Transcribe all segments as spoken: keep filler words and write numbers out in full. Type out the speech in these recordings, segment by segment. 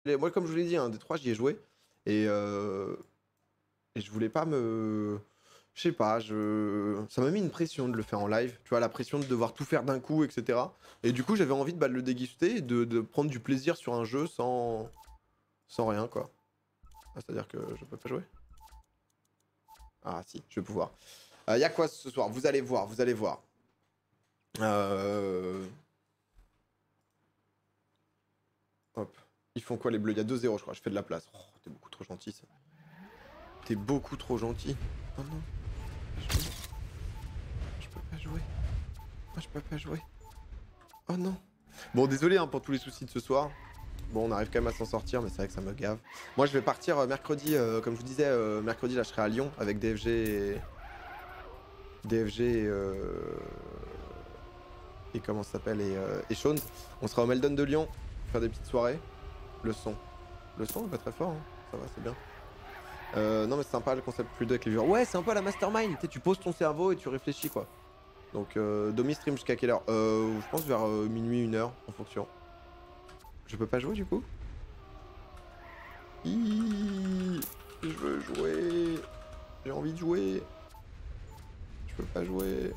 Moi, comme je vous l'ai dit, hein, D trois, j'y ai joué. Et, euh... et je voulais pas me... Je sais pas, je... ça m'a mis une pression de le faire en live. Tu vois, la pression de devoir tout faire d'un coup, et cetera. Et du coup, j'avais envie de, bah, de le déguster et de, de prendre du plaisir sur un jeu sans... sans rien, quoi. Ah, c'est-à-dire que je peux pas jouer? Ah, si, je vais pouvoir. Il euh, y a quoi ce soir? Vous allez voir, vous allez voir. Euh... Hop. Ils font quoi les bleus? Il y a deux zéro je crois, je fais de la place. Oh, t'es beaucoup trop gentil ça. T'es beaucoup trop gentil. Oh non. Je peux pas jouer. Oh, je peux pas jouer. Oh non. Bon, désolé hein, pour tous les soucis de ce soir. Bon, on arrive quand même à s'en sortir, mais c'est vrai que ça me gave. Moi, je vais partir euh, mercredi, euh, comme je vous disais, euh, mercredi, là, je serai à Lyon avec D F G et... D F G et... Euh... Et comment ça s'appelle et, euh... et Shawn. On sera au Meldon de Lyon, faire des petites soirées. Le son. Le son est pas très fort, hein. Ça va, c'est bien. Euh, non mais c'est sympa le concept plus deux avec les viewers. Ouais, c'est un peu la mastermind, tu poses ton cerveau et tu réfléchis quoi. Donc euh, Domi stream jusqu'à quelle heure? euh, Je pense vers euh, minuit, une heure, en fonction. Je peux pas jouer du coup? Iiii, je veux jouer. J'ai envie de jouer. Je peux pas jouer.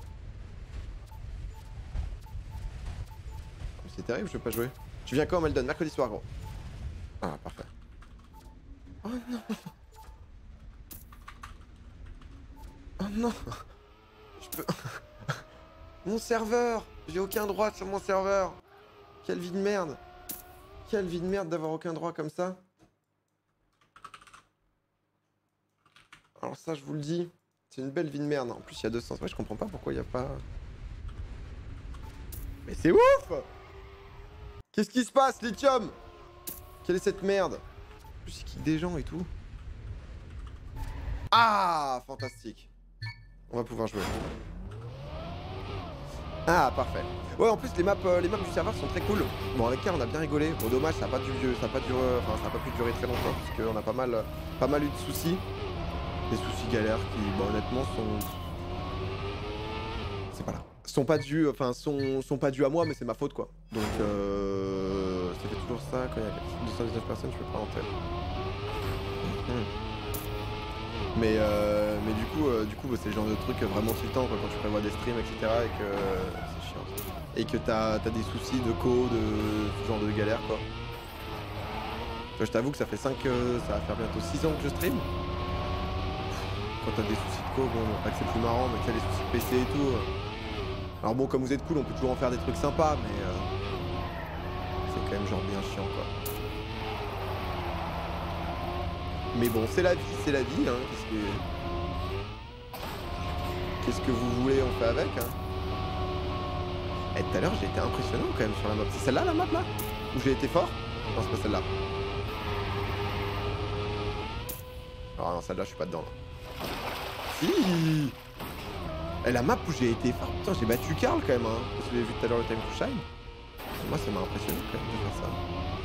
C'est terrible, je peux pas jouer. Tu viens quand Meldon? Mercredi soir gros. Ah parfait. Oh non. Oh non. Je peux... Mon serveur! J'ai aucun droit sur mon serveur! Quelle vie de merde! Quelle vie de merde d'avoir aucun droit comme ça! Alors ça, je vous le dis, c'est une belle vie de merde. En plus, il y a deux sens. Ouais, je comprends pas pourquoi il n'y a pas... Mais c'est ouf! Qu'est-ce qui se passe, Lithium? Quelle est cette merde? En plus, il kick des gens et tout. Ah! Fantastique. On va pouvoir jouer. Ah, parfait. Ouais, en plus, les maps, euh, les maps du serveur sont très cool. Bon, avec Karl, on a bien rigolé. Bon, dommage, ça n'a pas, du... ça a pas, duré... enfin, ça a pas pu durer très longtemps, puisqu'on a pas mal, pas mal eu de soucis. Des soucis galères qui, bon, honnêtement, sont... C'est pas là. Sont pas dus, enfin, sont, sont pas dus à moi, mais c'est ma faute, quoi. Donc, euh... ça fait toujours ça, quand il y a deux cent dix-neuf personnes, je peux pas rentrer. Mmh. Mais, euh, mais du coup, euh, du coup bah, c'est le genre de truc vraiment tiltant quoi, quand tu prévois des streams, et cetera. Et que euh, c'est chiant. Ça. Et que t'as as des soucis de co, de ce genre de galère quoi. Toi, je t'avoue que ça fait cinq, euh, ça va faire bientôt six ans que je stream. Quand t'as des soucis de co, bon, pas que c'est plus marrant, mais tu as les soucis de P C et tout. Alors bon, comme vous êtes cool, on peut toujours en faire des trucs sympas, mais euh, c'est quand même genre bien chiant quoi. Mais bon, c'est la vie, c'est la vie, hein. Qu'est-ce que... Qu'est-ce que vous voulez, on fait avec, hein. Et tout à l'heure, j'ai été impressionnant quand même sur la map. C'est celle-là, la map, là? Où j'ai été fort? Non, c'est pas celle-là. Ah non, celle-là, je suis pas dedans, là. Si. Et la map où j'ai été fort, putain, j'ai battu Karl, quand même, hein. Parce que j'ai vu tout à l'heure le time to shine. Moi, ça m'a impressionné, quand même, de faire ça.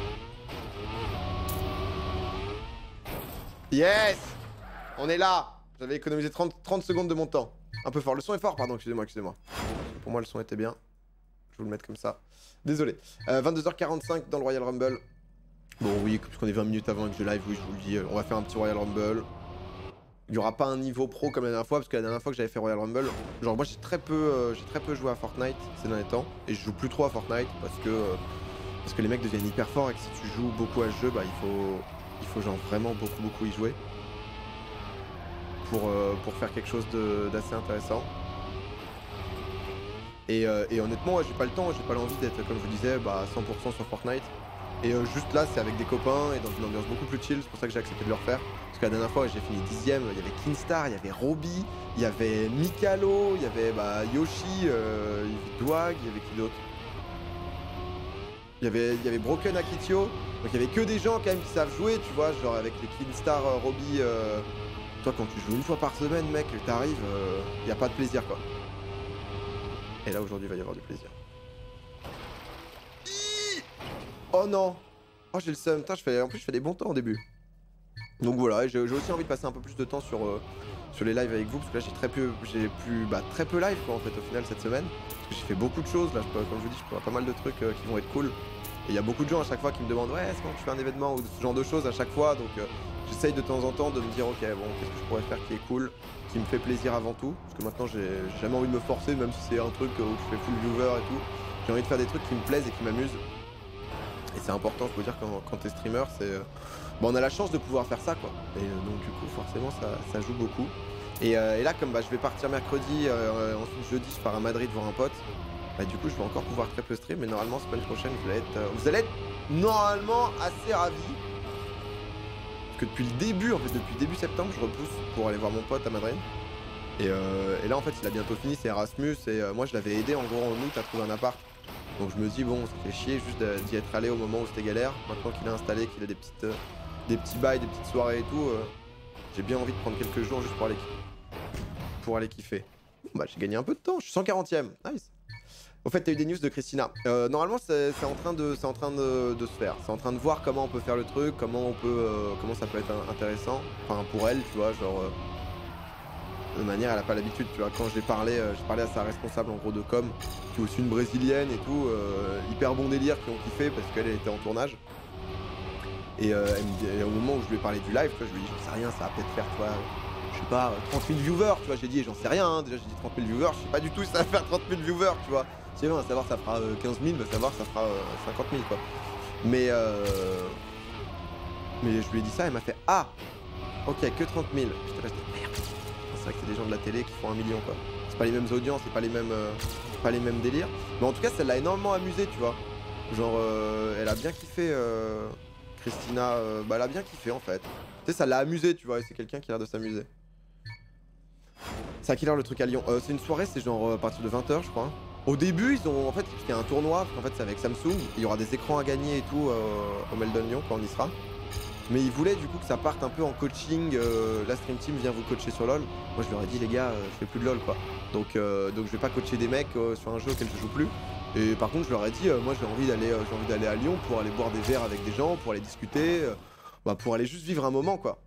Yes! On est là! J'avais économisé trente, trente secondes de mon temps. Un peu fort. Le son est fort, pardon, excusez-moi, excusez-moi. Pour moi, le son était bien. Je vais vous le mettre comme ça. Désolé. Euh, vingt-deux heures quarante-cinq dans le Royal Rumble. Bon, oui, puisqu'on est vingt minutes avant que je live, oui, je vous le dis. On va faire un petit Royal Rumble. Il n'y aura pas un niveau pro comme la dernière fois, parce que la dernière fois que j'avais fait Royal Rumble, genre moi j'ai très peu euh, j'ai très peu joué à Fortnite ces derniers temps. Et je joue plus trop à Fortnite parce que, euh, parce que les mecs deviennent hyper forts et que si tu joues beaucoup à ce jeu, bah il faut... Il faut genre vraiment beaucoup beaucoup y jouer pour, euh, pour faire quelque chose d'assez intéressant. Et, euh, et honnêtement, ouais, j'ai pas le temps, j'ai pas l'envie d'être, comme je vous disais, bah, cent pour cent sur Fortnite. Et euh, juste là, c'est avec des copains et dans une ambiance beaucoup plus chill, c'est pour ça que j'ai accepté de le refaire. Parce que la dernière fois, j'ai fini dixième, il y avait Kinstar, il y avait Roby, il y avait Mikalo, il y avait bah, Yoshi, euh, il y avait Dwag, il y avait qui d'autre? Il y avait, il y avait Broken Akitio, donc il y avait que des gens quand même qui savent jouer, tu vois, genre avec les Kinstar, euh, Roby, euh... toi quand tu joues une fois par semaine, mec, que t'arrives, il euh, n'y a pas de plaisir quoi. Et là aujourd'hui il va y avoir du plaisir. Oh non. Oh j'ai le seum, putain, je fais... en plus je fais des bons temps au début. Donc voilà, j'ai aussi envie de passer un peu plus de temps sur, euh, sur les lives avec vous, parce que là j'ai très peu, j'ai plus, bah, très peu live quoi en fait au final cette semaine. Parce que j'ai fait beaucoup de choses, là, je peux, comme je vous dis, je peux avoir pas mal de trucs euh, qui vont être cool. Et il y a beaucoup de gens à chaque fois qui me demandent ouais, est-ce que tu fais un événement ou ce genre de choses à chaque fois. Donc euh, j'essaye de temps en temps de me dire ok, bon, qu'est-ce que je pourrais faire qui est cool, qui me fait plaisir avant tout. Parce que maintenant j'ai jamais envie de me forcer, même si c'est un truc où je fais full viewer et tout. J'ai envie de faire des trucs qui me plaisent et qui m'amusent. Et c'est important, faut dire, quand, quand t'es streamer, c'est. Euh, bon, on a la chance de pouvoir faire ça, quoi. Et euh, donc, du coup, forcément, ça, ça joue beaucoup. Et, euh, et là, comme bah, je vais partir mercredi, euh, ensuite jeudi, je pars à Madrid voir un pote. Bah, du coup, je vais encore pouvoir très peu stream. Mais normalement, semaine prochaine, vous allez être, euh, vous allez être normalement assez ravis. Parce que depuis le début, en fait, depuis début septembre, je repousse pour aller voir mon pote à Madrid. Et, euh, et là, en fait, il a bientôt fini, c'est Erasmus. Et euh, moi, je l'avais aidé en gros en août à trouver un appart. Donc je me dis bon, ça fait chier juste d'y être allé au moment où c'était galère. Maintenant qu'il est installé, qu'il a des petites, euh, des petits bails, des petites soirées et tout, euh, j'ai bien envie de prendre quelques jours juste pour aller, pour aller kiffer. Bon, bah j'ai gagné un peu de temps, je suis cent quarantième, nice. Au fait, t'as eu des news de Christina. Euh, normalement, c'est en train de, c'est en train de, de se faire. C'est en train de voir comment on peut faire le truc, comment on peut, euh, comment ça peut être intéressant. Enfin pour elle, tu vois, genre. Euh, de manière, elle a pas l'habitude, tu vois. Quand j'ai parlé, euh, j'ai parlé à sa responsable en gros de com, qui est aussi une brésilienne et tout, euh, hyper bon délire, qui ont kiffé parce qu'elle était en tournage. Et, euh, elle me dit, et au moment où je lui ai parlé du live, tu vois, je lui ai dit, j'en sais rien, ça va peut-être faire, tu vois, je sais pas, trente mille viewers, tu vois. J'ai dit, j'en sais rien, hein. Déjà j'ai dit trente mille viewers, je sais pas du tout si ça va faire trente mille viewers, tu vois. Si on va savoir ça fera euh, quinze mille, va savoir ça fera euh, cinquante mille, quoi. Mais, euh... mais je lui ai dit ça, elle m'a fait, ah, ok, que trente mille. J'étais resté, merde. C'est vrai que c'est des gens de la télé qui font un million, quoi. C'est pas les mêmes audiences, c'est pas les mêmes, euh, pas les mêmes délires. Mais en tout cas, ça l'a énormément amusé, tu vois. Genre, euh, elle a bien kiffé, euh, Christina. Euh, bah, elle a bien kiffé, en fait. Tu sais, ça l'a amusé, tu vois. Et c'est quelqu'un qui a l'air de s'amuser. C'est à quelle heure le truc à Lyon? euh, C'est une soirée, c'est genre euh, à partir de vingt heures, je crois. Au début, ils ont, en fait, il y a un tournoi. En fait, c'est avec Samsung. Il y aura des écrans à gagner et tout euh, au Meldon Lyon quand on y sera. Mais ils voulaient du coup que ça parte un peu en coaching, euh, la Stream Team vient vous coacher sur LoL. Moi je leur ai dit les gars, euh, je fais plus de LoL quoi. Donc, euh, donc je vais pas coacher des mecs euh, sur un jeu auquel je joue plus. Et par contre je leur ai dit, euh, moi j'ai envie d'aller euh, j'ai envie d'aller à Lyon pour aller boire des verres avec des gens, pour aller discuter, euh, bah, pour aller juste vivre un moment quoi.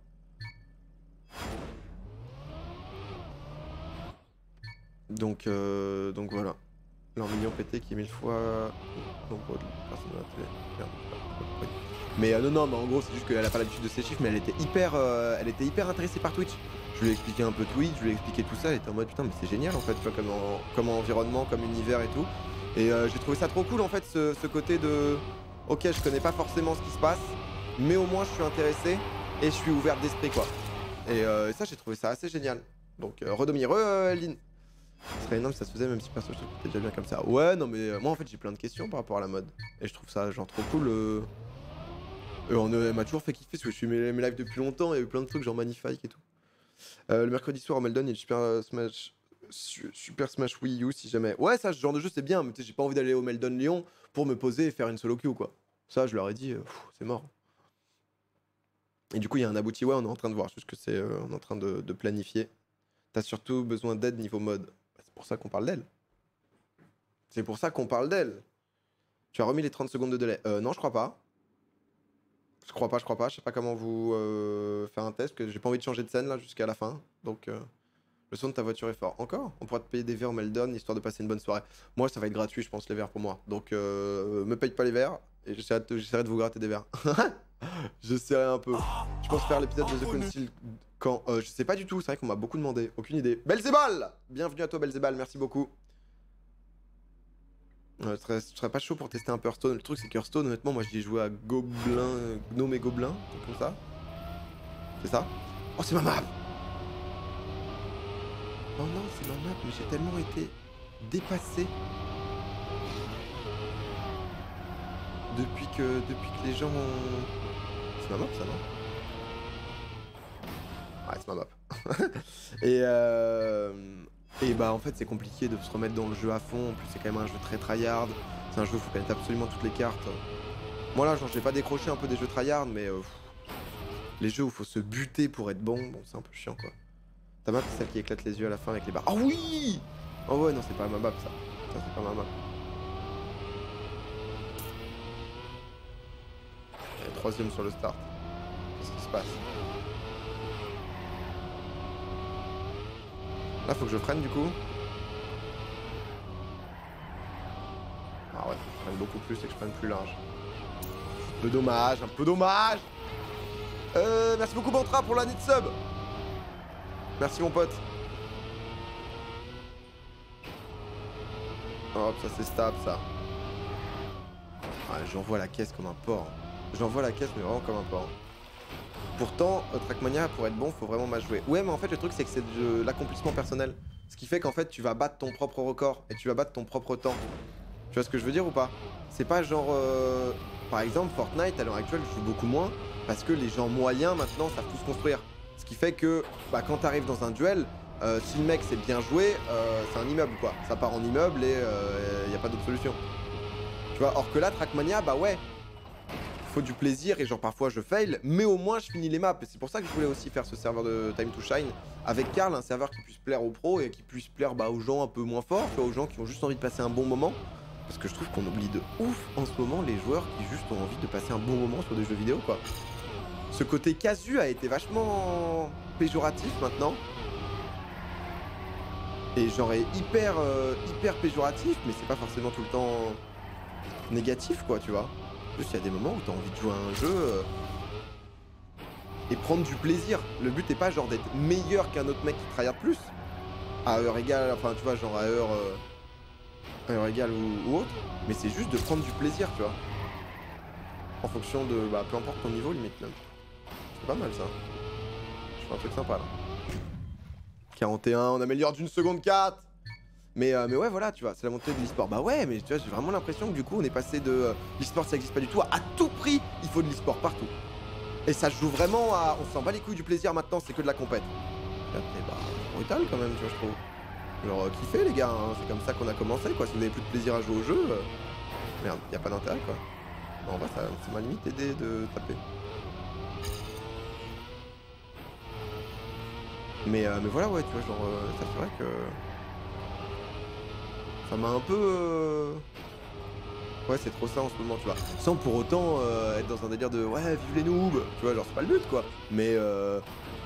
Donc, euh, donc voilà. Leur million pété qui est mille fois nombre de personnes dans la télé. Merde. Mais euh, non, non, mais en gros, c'est juste qu'elle a pas l'habitude de ces chiffres, mais elle était hyper, euh, elle était hyper intéressée par Twitch. Je lui ai expliqué un peu Twitch, je lui ai expliqué tout ça, elle était en mode putain, mais c'est génial en fait, tu vois, comme, en, comme environnement, comme univers et tout. Et euh, j'ai trouvé ça trop cool en fait, ce, ce côté de ok, je connais pas forcément ce qui se passe, mais au moins je suis intéressé et je suis ouvert d'esprit quoi. Et, euh, et ça, j'ai trouvé ça assez génial. Donc, euh, redomir, euh, Lynn. Ce serait énorme si ça se faisait, même si perso je trouve que t'es déjà bien comme ça. Ouais, non, mais euh, moi en fait, j'ai plein de questions par rapport à la mode. Et je trouve ça genre trop cool. Euh... Euh, on euh, m'a toujours fait kiffer parce que je suis mes, mes lives depuis longtemps, il y a eu plein de trucs genre Magnifique et tout. Euh, le mercredi soir au Meldon, il y a du Super euh, Smash su, Super Smash Wii U si jamais. Ouais, ça, ce genre de jeu c'est bien, mais tu sais, j'ai pas envie d'aller au Meldon Lyon pour me poser et faire une solo queue quoi. Ça, je leur ai dit, euh, c'est mort. Et du coup, il y a un abouti, ouais, on est en train de voir, juste que c'est, euh, on est en train de, de planifier. T'as surtout besoin d'aide niveau mode. Bah, c'est pour ça qu'on parle d'elle. C'est pour ça qu'on parle d'elle. Tu as remis les trente secondes de délai. Euh, non, je crois pas. Je crois pas, je crois pas. Je sais pas comment vous euh, faire un test, que j'ai pas envie de changer de scène là jusqu'à la fin. Donc, euh, le son de ta voiture est fort. Encore? On pourra te payer des verres au Meldon histoire de passer une bonne soirée. Moi, ça va être gratuit, je pense, les verres pour moi. Donc, euh, me paye pas les verres et j'essaierai de, j'essaierai de vous gratter des verres. J'essaierai un peu. Je pense faire l'épisode de The Council quand euh, je sais pas du tout. C'est vrai qu'on m'a beaucoup demandé. Aucune idée. Belzebal! Bienvenue à toi, Belzebal. Merci beaucoup. Euh, je, serais, je serais pas chaud pour tester un peu Hearthstone. Le truc c'est que Hearthstone, honnêtement, moi j'y ai joué à Gobelin, euh, Gnome et Gobelin, comme ça. C'est ça? Oh, c'est ma map! Oh non, c'est ma map, mais j'ai tellement été dépassé depuis que, depuis que les gens ont... C'est ma map ça, non? Ouais, c'est ma map. Et euh... Et bah en fait c'est compliqué de se remettre dans le jeu à fond, en plus c'est quand même un jeu très tryhard, c'est un jeu où il faut connaître absolument toutes les cartes. Moi là genre j'ai pas décroché un peu des jeux tryhard mais euh, les jeux où il faut se buter pour être bon, bon c'est un peu chiant quoi. Ta map c'est celle qui éclate les yeux à la fin avec les barres. Ah oui! Oh ouais non c'est pas ma map ça, ça c'est pas ma map. Et troisième sur le start, qu'est-ce qui se passe? Là faut que je freine du coup. Ah ouais, faut que je freine beaucoup plus et que je prenne plus large. peu dommage, un peu dommage. Euh, merci beaucoup Bantra pour l'année de sub. Merci mon pote. Hop, ça c'est stable ça. Ah, j'envoie la caisse comme un porc. J'envoie la caisse mais vraiment comme un porc. Pourtant, euh, Trackmania, pour être bon, faut vraiment mal jouer. Ouais, mais en fait, le truc, c'est que c'est de l'accomplissement personnel. Ce qui fait qu'en fait, tu vas battre ton propre record et tu vas battre ton propre temps. Tu vois ce que je veux dire ou pas? C'est pas genre... Euh... Par exemple, Fortnite, à l'heure actuelle, je joue beaucoup moins parce que les gens moyens, maintenant, savent tous construire. Ce qui fait que, bah, quand t'arrives dans un duel, euh, si le mec sait bien jouer, euh, c'est un immeuble, quoi. Ça part en immeuble et euh, y a pas d'autre solution. Tu vois, or que là, Trackmania, bah ouais, faut du plaisir et genre parfois je fail, mais au moins je finis les maps. Et c'est pour ça que je voulais aussi faire ce serveur de Time to Shine avec Karl, un serveur qui puisse plaire aux pros et qui puisse plaire bah, aux gens un peu moins forts, tu vois, aux gens qui ont juste envie de passer un bon moment. Parce que je trouve qu'on oublie de ouf en ce moment les joueurs qui juste ont envie de passer un bon moment sur des jeux vidéo, quoi. Ce côté casu a été vachement péjoratif maintenant. Et genre est hyper, euh, hyper péjoratif, mais c'est pas forcément tout le temps négatif, quoi, tu vois. Juste, il y a des moments où tu as envie de jouer à un jeu euh, et prendre du plaisir. Le but n'est pas genre d'être meilleur qu'un autre mec qui tryhard plus, à heure égale, enfin tu vois, genre à heure, euh, à heure égale ou, ou autre, mais c'est juste de prendre du plaisir, tu vois. En fonction de, bah, peu importe ton niveau, limite même. C'est pas mal ça. Je fais un truc sympa là. quarante et un, on améliore d'une seconde quatre. Mais, euh, mais ouais, voilà, tu vois, c'est la montée de l'e-sport. Bah ouais, mais tu vois, j'ai vraiment l'impression que du coup, on est passé de euh, l'e-sport, ça existe pas du tout, à, à tout prix, il faut de l'e-sport partout. Et ça joue vraiment à... On s'en bat les couilles du plaisir maintenant, c'est que de la compète. Et bah, brutal quand même, tu vois, je trouve. Genre, euh, kiffez les gars, hein, c'est comme ça qu'on a commencé, quoi. Si vous avez plus de plaisir à jouer au jeu, euh... merde, y a pas d'intérêt, quoi. Bon, bah, ça, ça m'a limite aidé de taper. Mais, euh, mais voilà, ouais, tu vois, genre, euh, ça c'est vrai que... Ça m'a un peu... Euh... Ouais, c'est trop ça en ce moment, tu vois. Sans pour autant euh, être dans un délire de ouais, vive les noobs, tu vois, genre c'est pas le but, quoi. Mais euh...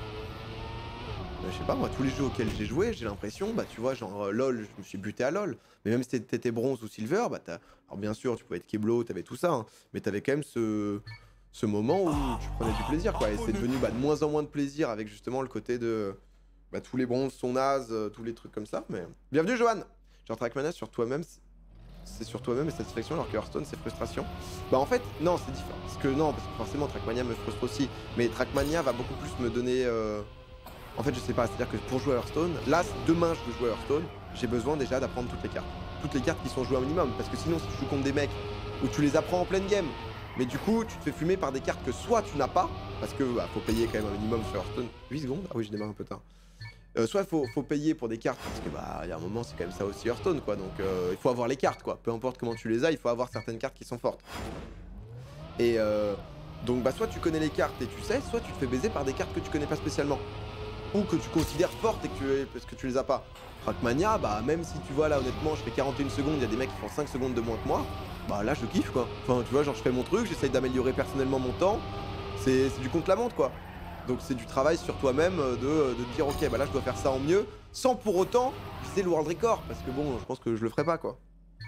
je sais pas, moi, tous les jeux auxquels j'ai joué, j'ai l'impression, bah tu vois, genre euh, LoL, je me suis buté à LoL. Mais même si t'étais bronze ou silver, bah t'as... Alors bien sûr, tu pouvais être Keblo, t'avais tout ça, hein, mais t'avais quand même ce... ce moment où tu prenais du plaisir, quoi. Et c'est devenu bah, de moins en moins de plaisir avec justement le côté de... Bah tous les bronzes sont nazes, euh, tous les trucs comme ça, mais... Bienvenue, Johan. Genre Trackmania sur toi-même... C'est sur toi-même et satisfaction alors que Hearthstone c'est frustration. Bah en fait non c'est différent. Parce que non, parce que forcément Trackmania me frustre aussi. Mais Trackmania va beaucoup plus me donner... Euh... En fait je sais pas, c'est-à-dire que pour jouer à Hearthstone, là demain je veux jouer à Hearthstone, j'ai besoin déjà d'apprendre toutes les cartes. Toutes les cartes qui sont jouées un minimum. Parce que sinon si tu joues contre des mecs où tu les apprends en pleine game, mais du coup tu te fais fumer par des cartes que soit tu n'as pas, parce que bah, faut payer quand même un minimum sur Hearthstone. huit secondes. Ah oui je démarre un peu tard. Euh, soit il faut, faut payer pour des cartes, parce que bah il y a un moment c'est quand même ça aussi Hearthstone quoi, donc euh, il faut avoir les cartes quoi, peu importe comment tu les as, il faut avoir certaines cartes qui sont fortes. Et euh, donc bah soit tu connais les cartes et tu sais, soit tu te fais baiser par des cartes que tu connais pas spécialement, ou que tu considères fortes et que tu, parce que tu les as pas. Trackmania, bah même si tu vois là honnêtement je fais quarante et une secondes, il y a des mecs qui font cinq secondes de moins que moi, bah là je kiffe quoi. Enfin tu vois genre je fais mon truc, j'essaye d'améliorer personnellement mon temps, c'est du contre-la-montre quoi. Donc c'est du travail sur toi-même de, de te dire ok bah là je dois faire ça en mieux sans pour autant viser le world record parce que bon je pense que je le ferai pas quoi.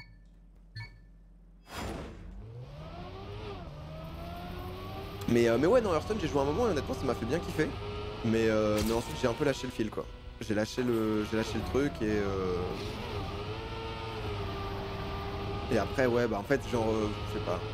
Mais, euh, mais ouais non Hearthstone j'ai joué un moment et honnêtement ça m'a fait bien kiffer. Mais, euh, mais ensuite j'ai un peu lâché le fil quoi. J'ai lâché le. J'ai lâché le truc et euh... Et après ouais bah en fait genre euh, je sais pas.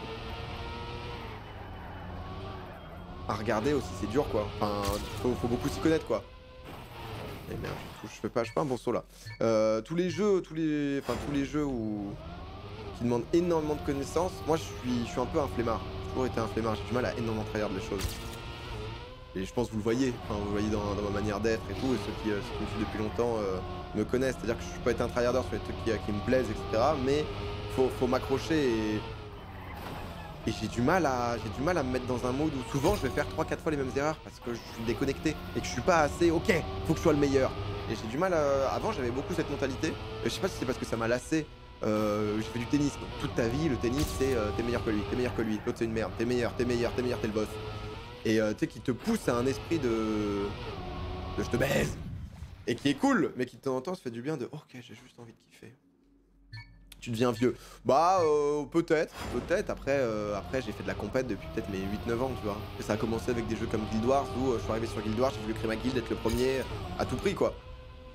À regarder aussi c'est dur quoi, enfin faut, faut beaucoup s'y connaître quoi. Et merde, je, je fais pas, je fais pas un bon saut là. Euh, tous les jeux, tous les, enfin tous les jeux où qui demandent énormément de connaissances, moi je suis, je suis un peu un flemmard. J'ai toujours été un flemmard, j'ai du mal à énormément tryhard les choses. Et je pense que vous le voyez, enfin vous le voyez dans, dans ma manière d'être et tout, et ceux qui, euh, ceux qui me suivent depuis longtemps euh, me connaissent, c'est-à-dire que je peux être un tryharder sur les trucs qui, qui me plaisent, et cetera. Mais faut, faut m'accrocher et Et j'ai du mal à j'ai du mal à me mettre dans un mode où souvent je vais faire trois quatre fois les mêmes erreurs parce que je suis déconnecté et que je suis pas assez ok, faut que je sois le meilleur. Et j'ai du mal à... Avant j'avais beaucoup cette mentalité. Et je sais pas si c'est parce que ça m'a lassé. Euh, j'ai fait du tennis. Donc, toute ta vie le tennis c'est euh, t'es meilleur que lui, t'es meilleur que lui, l'autre c'est une merde, t'es meilleur, t'es meilleur, t'es meilleur, t'es le boss. Et euh, tu sais qui te pousse à un esprit de... de je te baise. Et qui est cool, mais qui de temps en temps se fait du bien de ok j'ai juste envie de kiffer. Tu deviens vieux. Bah, euh, peut-être, peut-être. Après, euh, après j'ai fait de la compète depuis peut-être mes huit neuf ans, tu vois. Et ça a commencé avec des jeux comme Guild Wars où euh, je suis arrivé sur Guild Wars, j'ai voulu créer ma guilde, être le premier à tout prix, quoi.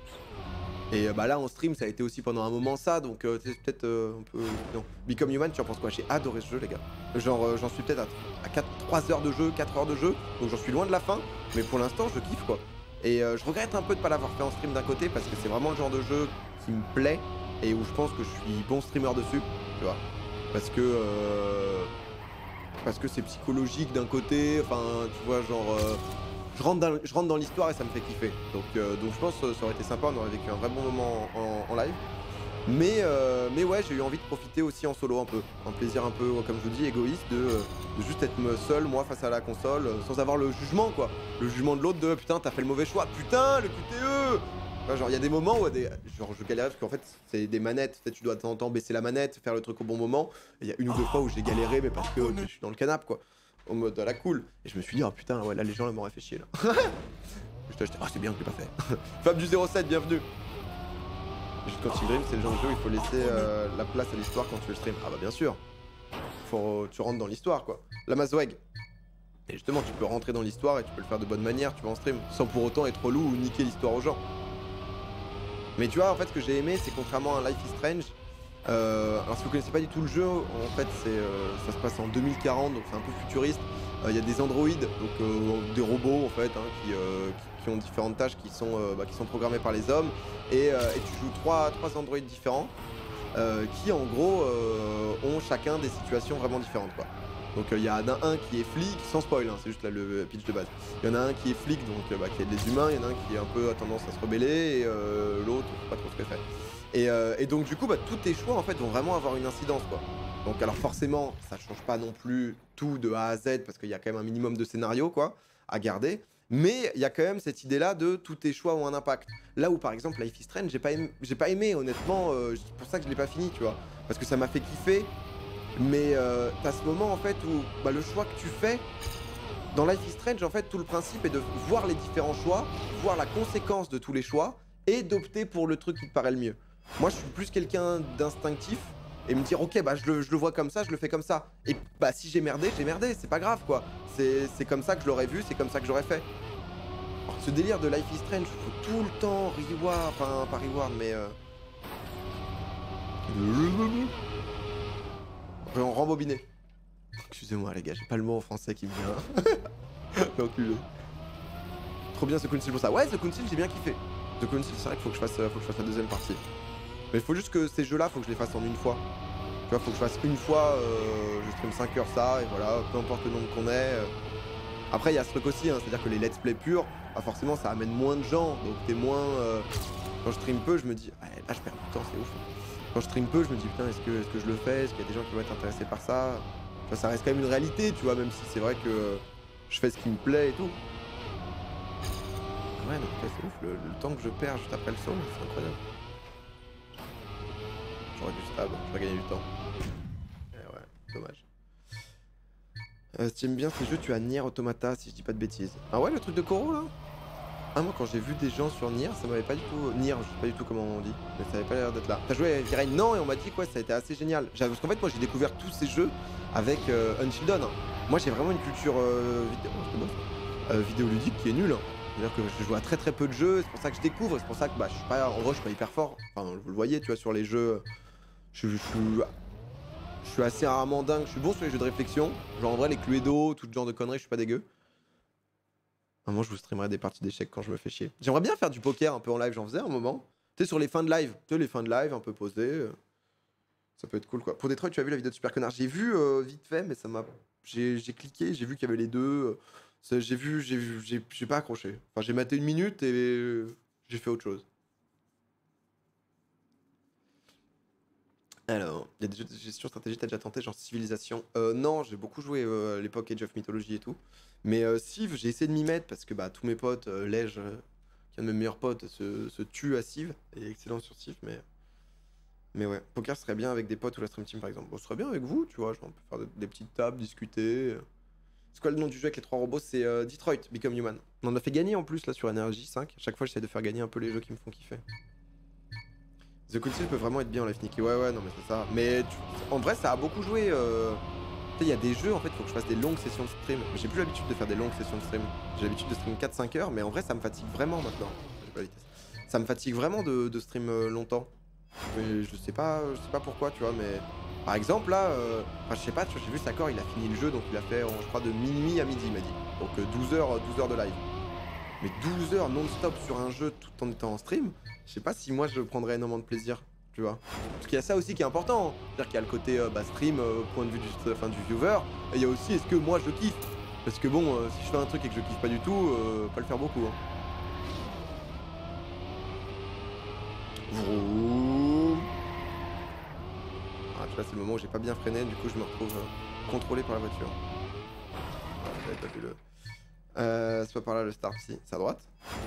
Et euh, bah là, en stream, ça a été aussi pendant un moment ça, donc euh, c'est peut-être euh, un peu... Non. Become Human, tu en penses quoi? J'ai adoré ce jeu, les gars. Genre, euh, j'en suis peut-être à, à quatre, trois heures de jeu, quatre heures de jeu, donc j'en suis loin de la fin, mais pour l'instant, je kiffe, quoi. Et euh, je regrette un peu de pas l'avoir fait en stream d'un côté, parce que c'est vraiment le genre de jeu qui me plaît, et où je pense que je suis bon streamer dessus, tu vois. Parce que... Euh... Parce que c'est psychologique d'un côté, enfin, tu vois, genre... Euh... Je rentre dans, je rentre dans l'histoire et ça me fait kiffer. Donc, euh, donc je pense que ça aurait été sympa, on aurait vécu un vrai bon moment en, en, en live. Mais, euh, mais ouais, j'ai eu envie de profiter aussi en solo un peu. Un plaisir un peu, comme je vous dis, égoïste, de, de juste être seul, moi, face à la console, sans avoir le jugement, quoi. Le jugement de l'autre de putain, t'as fait le mauvais choix, putain, le Q T E. Enfin, genre, il y a des moments où des, genre, je galérais parce qu'en fait, c'est des manettes. Peut-être tu dois de temps en temps baisser la manette, faire le truc au bon moment. Il y a une ou deux fois où j'ai galéré, mais parce que je suis dans le canapé, quoi. En mode à la cool. Et je me suis dit, oh putain, ouais, là, les gens, là, m'auraient fait chier, là. J'étais, ah, c'est bien que je l'ai pas fait. Fab du zéro sept, bienvenue. Juste quand tu stream, c'est le genre de jeu où il faut laisser euh, la place à l'histoire quand tu veux le stream. Ah bah bien sûr. Faut, tu rentres dans l'histoire, quoi. La Mazweg. Et justement, tu peux rentrer dans l'histoire et tu peux le faire de bonne manière, tu vois, en stream, sans pour autant être relou ou niquer l'histoire aux gens. Mais tu vois, en fait, ce que j'ai aimé, c'est contrairement à Life is Strange, euh, alors si vous connaissez pas du tout le jeu, en fait, c'est, euh, ça se passe en deux mille quarante, donc c'est un peu futuriste. Il euh, y a des androïdes, donc euh, des robots, en fait, hein, qui, euh, qui, qui ont différentes tâches qui sont, euh, bah, qui sont programmées par les hommes. Et, euh, et tu joues trois, trois androïdes différents, euh, qui, en gros, euh, ont chacun des situations vraiment différentes, quoi. Donc il euh, y en a un qui est flic, sans spoil, hein, c'est juste là le pitch de base. Il y en a un qui est flic, donc euh, bah, qui est des humains, il y en a un qui est un peu a tendance à se rebeller, et euh, l'autre, pas trop ce qu'il fait. Et, euh, et donc du coup, bah, tous tes choix en fait vont vraiment avoir une incidence, quoi. Donc alors forcément, ça change pas non plus tout de A à Z, parce qu'il y a quand même un minimum de scénario, quoi, à garder. Mais il y a quand même cette idée-là de tous tes choix ont un impact. Là où par exemple Life is Strange, j'ai pas aimé, j'ai pas aimé honnêtement, euh, c'est pour ça que je l'ai pas fini, tu vois. Parce que ça m'a fait kiffer. Mais euh, t'as ce moment en fait où bah, le choix que tu fais dans Life is Strange, en fait, tout le principe est de voir les différents choix, voir la conséquence de tous les choix et d'opter pour le truc qui te paraît le mieux. Moi, je suis plus quelqu'un d'instinctif et me dire ok, bah je le, je le vois comme ça, je le fais comme ça. Et bah si j'ai merdé, j'ai merdé, c'est pas grave quoi. C'est comme ça que je l'aurais vu, c'est comme ça que j'aurais fait. Alors, ce délire de Life is Strange, faut tout le temps reward, enfin pas reward, mais euh... en rembobiné. Excusez-moi les gars, j'ai pas le mot en français qui me vient. L'enculé. Trop bien ce Council pour ça. Ouais, The Council, j'ai bien kiffé. The Council, c'est vrai qu'il faut que je fasse, faut que je fasse la deuxième partie. Mais il faut juste que ces jeux-là, faut que je les fasse en une fois. Tu vois, faut que je fasse une fois, euh, je stream cinq heures ça, et voilà, peu importe le nombre qu'on est. Euh. Après, il y a ce truc aussi, hein, c'est-à-dire que les let's play purs, bah forcément, ça amène moins de gens, donc t'es moins... Euh... Quand je stream peu, je me dis, ouais, là, je perds du temps, c'est ouf. Quand je stream peu, je me dis, putain, est-ce que, est-ce que je le fais? Est-ce qu'il y a des gens qui vont être intéressés par ça? Enfin, ça reste quand même une réalité, tu vois, même si c'est vrai que je fais ce qui me plaît et tout. Ouais, donc c'est ouf, le, le temps que je perds juste après le saut, c'est incroyable. J'aurais dû stable, j'aurais gagné du temps. Et ouais, dommage. Euh, si tu aimes bien ces jeux, tu as Nier Automata, si je dis pas de bêtises. Ah ouais, le truc de Koro là? Ah, moi quand j'ai vu des gens sur Nier, ça m'avait pas du tout. Nier, je sais pas du tout comment on dit, mais ça avait pas l'air d'être là. T'as joué à Virei? Non, et on m'a dit quoi, ça a été assez génial. Parce qu'en fait, moi j'ai découvert tous ces jeux avec euh, Until Dawn. Hein. Moi j'ai vraiment une culture euh, vidéo, bon, euh, vidéoludique qui est nulle. Hein. C'est-à-dire que je joue à très très peu de jeux, c'est pour ça que je découvre, c'est pour ça que bah, je suis pas, en vrai, je suis pas hyper fort. Enfin, vous le voyez, tu vois, sur les jeux, je, je, je, je suis assez rarement dingue. Je suis bon sur les jeux de réflexion, genre en vrai les Cluedo, tout ce genre de conneries, je suis pas dégueu. Moi, je vous streamerai des parties d'échecs quand je me fais chier. J'aimerais bien faire du poker un peu en live, j'en faisais un moment. Tu sais, sur les fins de live, tu sais, les fins de live un peu posées. Ça peut être cool, quoi. Pour Detroit, tu as vu la vidéo de Super Connard? J'ai vu euh, vite fait, mais ça m'a... J'ai cliqué, j'ai vu qu'il y avait les deux. J'ai vu, j'ai vu, j'ai pas accroché. Enfin, j'ai maté une minute et j'ai fait autre chose. Alors, il y a des jeux de gestion stratégie, t'as déjà tenté, genre Civilisation? Euh, non, j'ai beaucoup joué euh, à l'époque Age of Mythology et tout. Mais euh, Civ, j'ai essayé de m'y mettre parce que bah, tous mes potes, euh, Lège, euh, qui est un de mes meilleurs potes, se, se tue à Civ, et est excellent sur Civ, mais... Mais ouais, poker serait bien avec des potes ou la Stream Team par exemple. Bon, ce serait bien avec vous, tu vois, genre, on peut faire de, des petites tables, discuter. C'est quoi le nom du jeu avec les trois robots? C'est euh, Detroit, Become Human. On en a fait gagner en plus là sur Energy cinq. À chaque fois, j'essaie de faire gagner un peu les jeux qui me font kiffer. The Council peut vraiment être bien en life Nicky. Ouais, ouais, non, mais c'est ça. Mais tu... en vrai, ça a beaucoup joué. Euh... Tu sais, il y a des jeux, en fait, faut que je fasse des longues sessions de stream. J'ai plus l'habitude de faire des longues sessions de stream. J'ai l'habitude de stream quatre cinq heures, mais en vrai, ça me fatigue vraiment maintenant. J'ai pas la vitesse. Ça me fatigue vraiment de, de stream euh, longtemps. Mais je sais pas, je sais pas pourquoi, tu vois, mais... Par exemple, là, euh... enfin, je sais pas, tu vois, j'ai vu Sakor, il a fini le jeu, donc il a fait, je crois, de minuit à midi, il m'a dit. Donc euh, douze heures, douze heures de live. Mais douze heures non-stop sur un jeu tout en étant en stream, je sais pas si moi je prendrais énormément de plaisir, tu vois. Parce qu'il y a ça aussi qui est important, c'est-à-dire qu'il y a le côté euh, bah, stream, euh, point de vue du, enfin, du viewer, et il y a aussi est-ce que moi je kiffe. Parce que bon, euh, si je fais un truc et que je kiffe pas du tout, euh, pas le faire beaucoup. Hein. Vroom. Ah, tu vois, c'est le moment où j'ai pas bien freiné, du coup je me retrouve euh, contrôlé par la voiture. Ah, j'avais pas vu le... Euh, c'est pas par là le Star Psy, c'est à droite.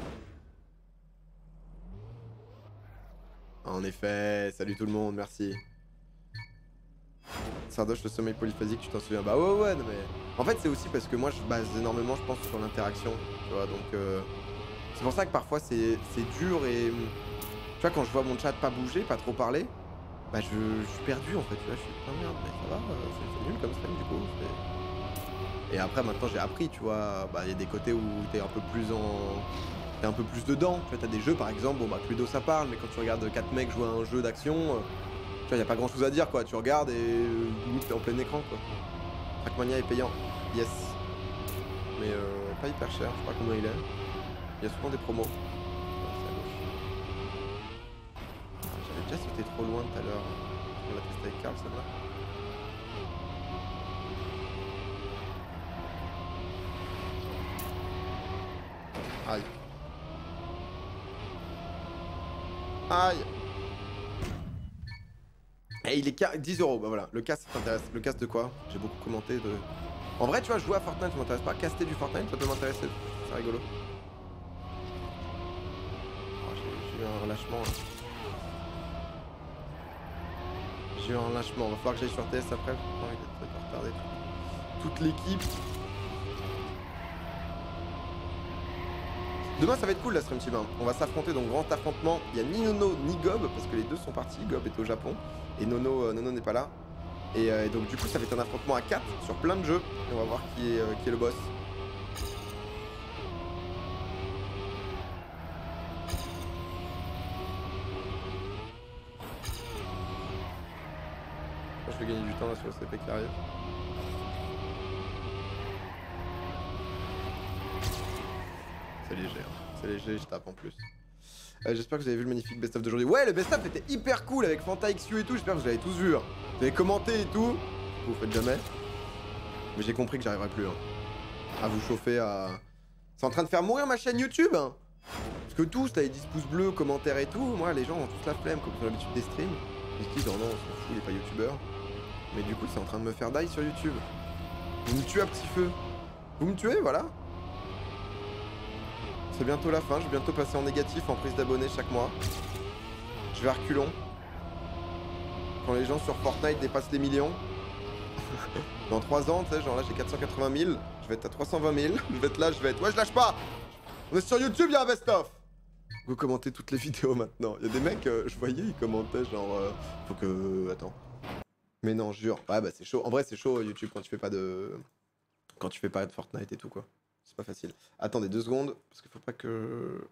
En effet, salut tout le monde, merci. Sardoche, le sommeil polyphasique, tu t'en souviens? Bah ouais ouais, non, mais... En fait c'est aussi parce que moi je base énormément je pense sur l'interaction, tu vois, donc... Euh... C'est pour ça que parfois c'est dur et... Tu vois, quand je vois mon chat pas bouger, pas trop parler, bah je, je suis perdu en fait, tu vois, je suis... Ah merde, mais ça va, c'est nul comme stream du coup, et après maintenant j'ai appris, tu vois, bah il y a des côtés où t'es un peu plus en... T'es un peu plus dedans, tu vois, t'as des jeux par exemple, bon bah Cluedo ça parle, mais quand tu regardes quatre mecs jouer à un jeu d'action, euh, tu vois, y a pas grand chose à dire quoi, tu regardes et euh, t'es en plein écran quoi. Trackmania est payant, yes. Mais euh, pas hyper cher, je sais pas combien il est. Il y a souvent des promos. Ah, j'avais déjà sauté trop loin tout à l'heure, on l'a testé avec Karl celle-là. Aïe. Aïe. Et il est dix euros, bah voilà, le casque ça t'intéresse. Le casque de quoi? J'ai beaucoup commenté de... En vrai tu vois, jouer à Fortnite ça m'intéresse pas, caster du Fortnite ça peut m'intéresser, c'est rigolo. Oh, j'ai eu un relâchement là. J'ai eu un relâchement, va falloir que j'aille sur T S après, j'ai envie d'être retardé. Toute l'équipe. Demain ça va être cool la stream team, hein. On va s'affronter donc grand affrontement. Il y a ni Nono ni Gob parce que les deux sont partis. Gob est au Japon et Nono euh, Nono n'est pas là. Et, euh, et donc du coup ça va être un affrontement à quatre sur plein de jeux. Et on va voir qui est, euh, qui est le boss. Je vais gagner du temps là sur le C P qui arrive. C'est léger, hein. C'est léger, je tape en plus. Euh, J'espère que vous avez vu le magnifique best-of d'aujourd'hui. Ouais, le best-of était hyper cool avec Fanta X U et tout. J'espère que vous l'avez tous vu. Hein. Vous avez commenté et tout. Vous faites jamais. Mais j'ai compris que j'arriverai plus. Hein. À vous chauffer à... C'est en train de faire mourir ma chaîne YouTube. Hein. Parce que tous, t'as les dix pouces bleus, commentaires et tout. Moi, les gens ont tous la flemme, comme ils ont l'habitude des streams. Ils se disent, oh non, on s'en fout, il est pas youtubeur. Mais du coup, c'est en train de me faire die sur YouTube. Vous me tuez à petit feu. Vous me tuez, voilà. C'est bientôt la fin, je vais bientôt passer en négatif en prise d'abonnés chaque mois. Je vais à reculons. Quand les gens sur Fortnite dépassent les millions. Dans trois ans, tu sais, genre là j'ai quatre cent quatre-vingt mille, je vais être à trois cent vingt mille, je vais être là, je vais être... Ouais, je lâche pas. On est sur YouTube, il y a un best-of. Vous commentez toutes les vidéos maintenant. Il y a des mecs, euh, je voyais, ils commentaient genre... Euh, faut que... Attends. Mais non, jure. Ouais, bah c'est chaud. En vrai, c'est chaud YouTube quand tu fais pas de... Quand tu fais pas de Fortnite et tout, quoi. C'est pas facile. Attendez deux secondes, parce qu'il faut pas que...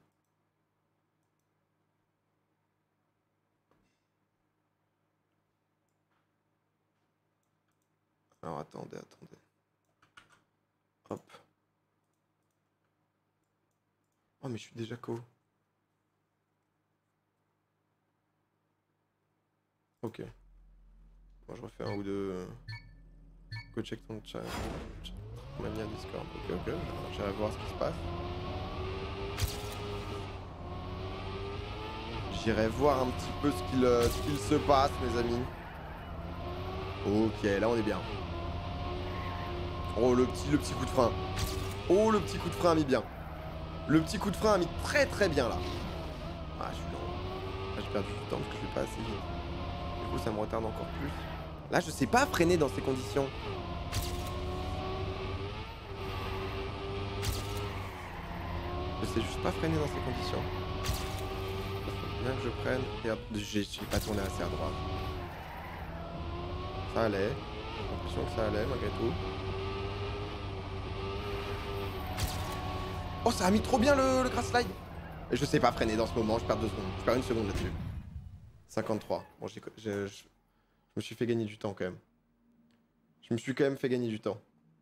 Alors attendez, attendez. Hop. Oh mais je suis déjà co. Ok. Bon, je refais un ou deux. Go check ton chat. Mania Discord. Ok, ok. J'irai voir ce qui se passe. J'irai voir un petit peu ce qu'il euh, qu'il se passe, mes amis. Ok, là on est bien. Oh, le petit, le petit coup de frein. Oh, le petit coup de frein a mis bien. Le petit coup de frein a mis très très bien là. Ah, je suis lent. Là, j'ai perdu du temps parce que je vais pas assez vite. Du coup, ça me retarde encore plus. Là, je sais pas freiner dans ces conditions. Je sais juste pas freiner dans ces conditions. Bien que je prenne. Regarde, j'ai pas tourné assez à droite. Ça allait. J'ai l'impression que ça allait malgré tout. Oh, ça a mis trop bien le, le grass slide. Et je sais pas freiner dans ce moment, je perds deux secondes. Je perds une seconde là-dessus. cinquante-trois. Bon, j'ai, j'ai, je, je me suis fait gagner du temps quand même. Je me suis quand même fait gagner du temps.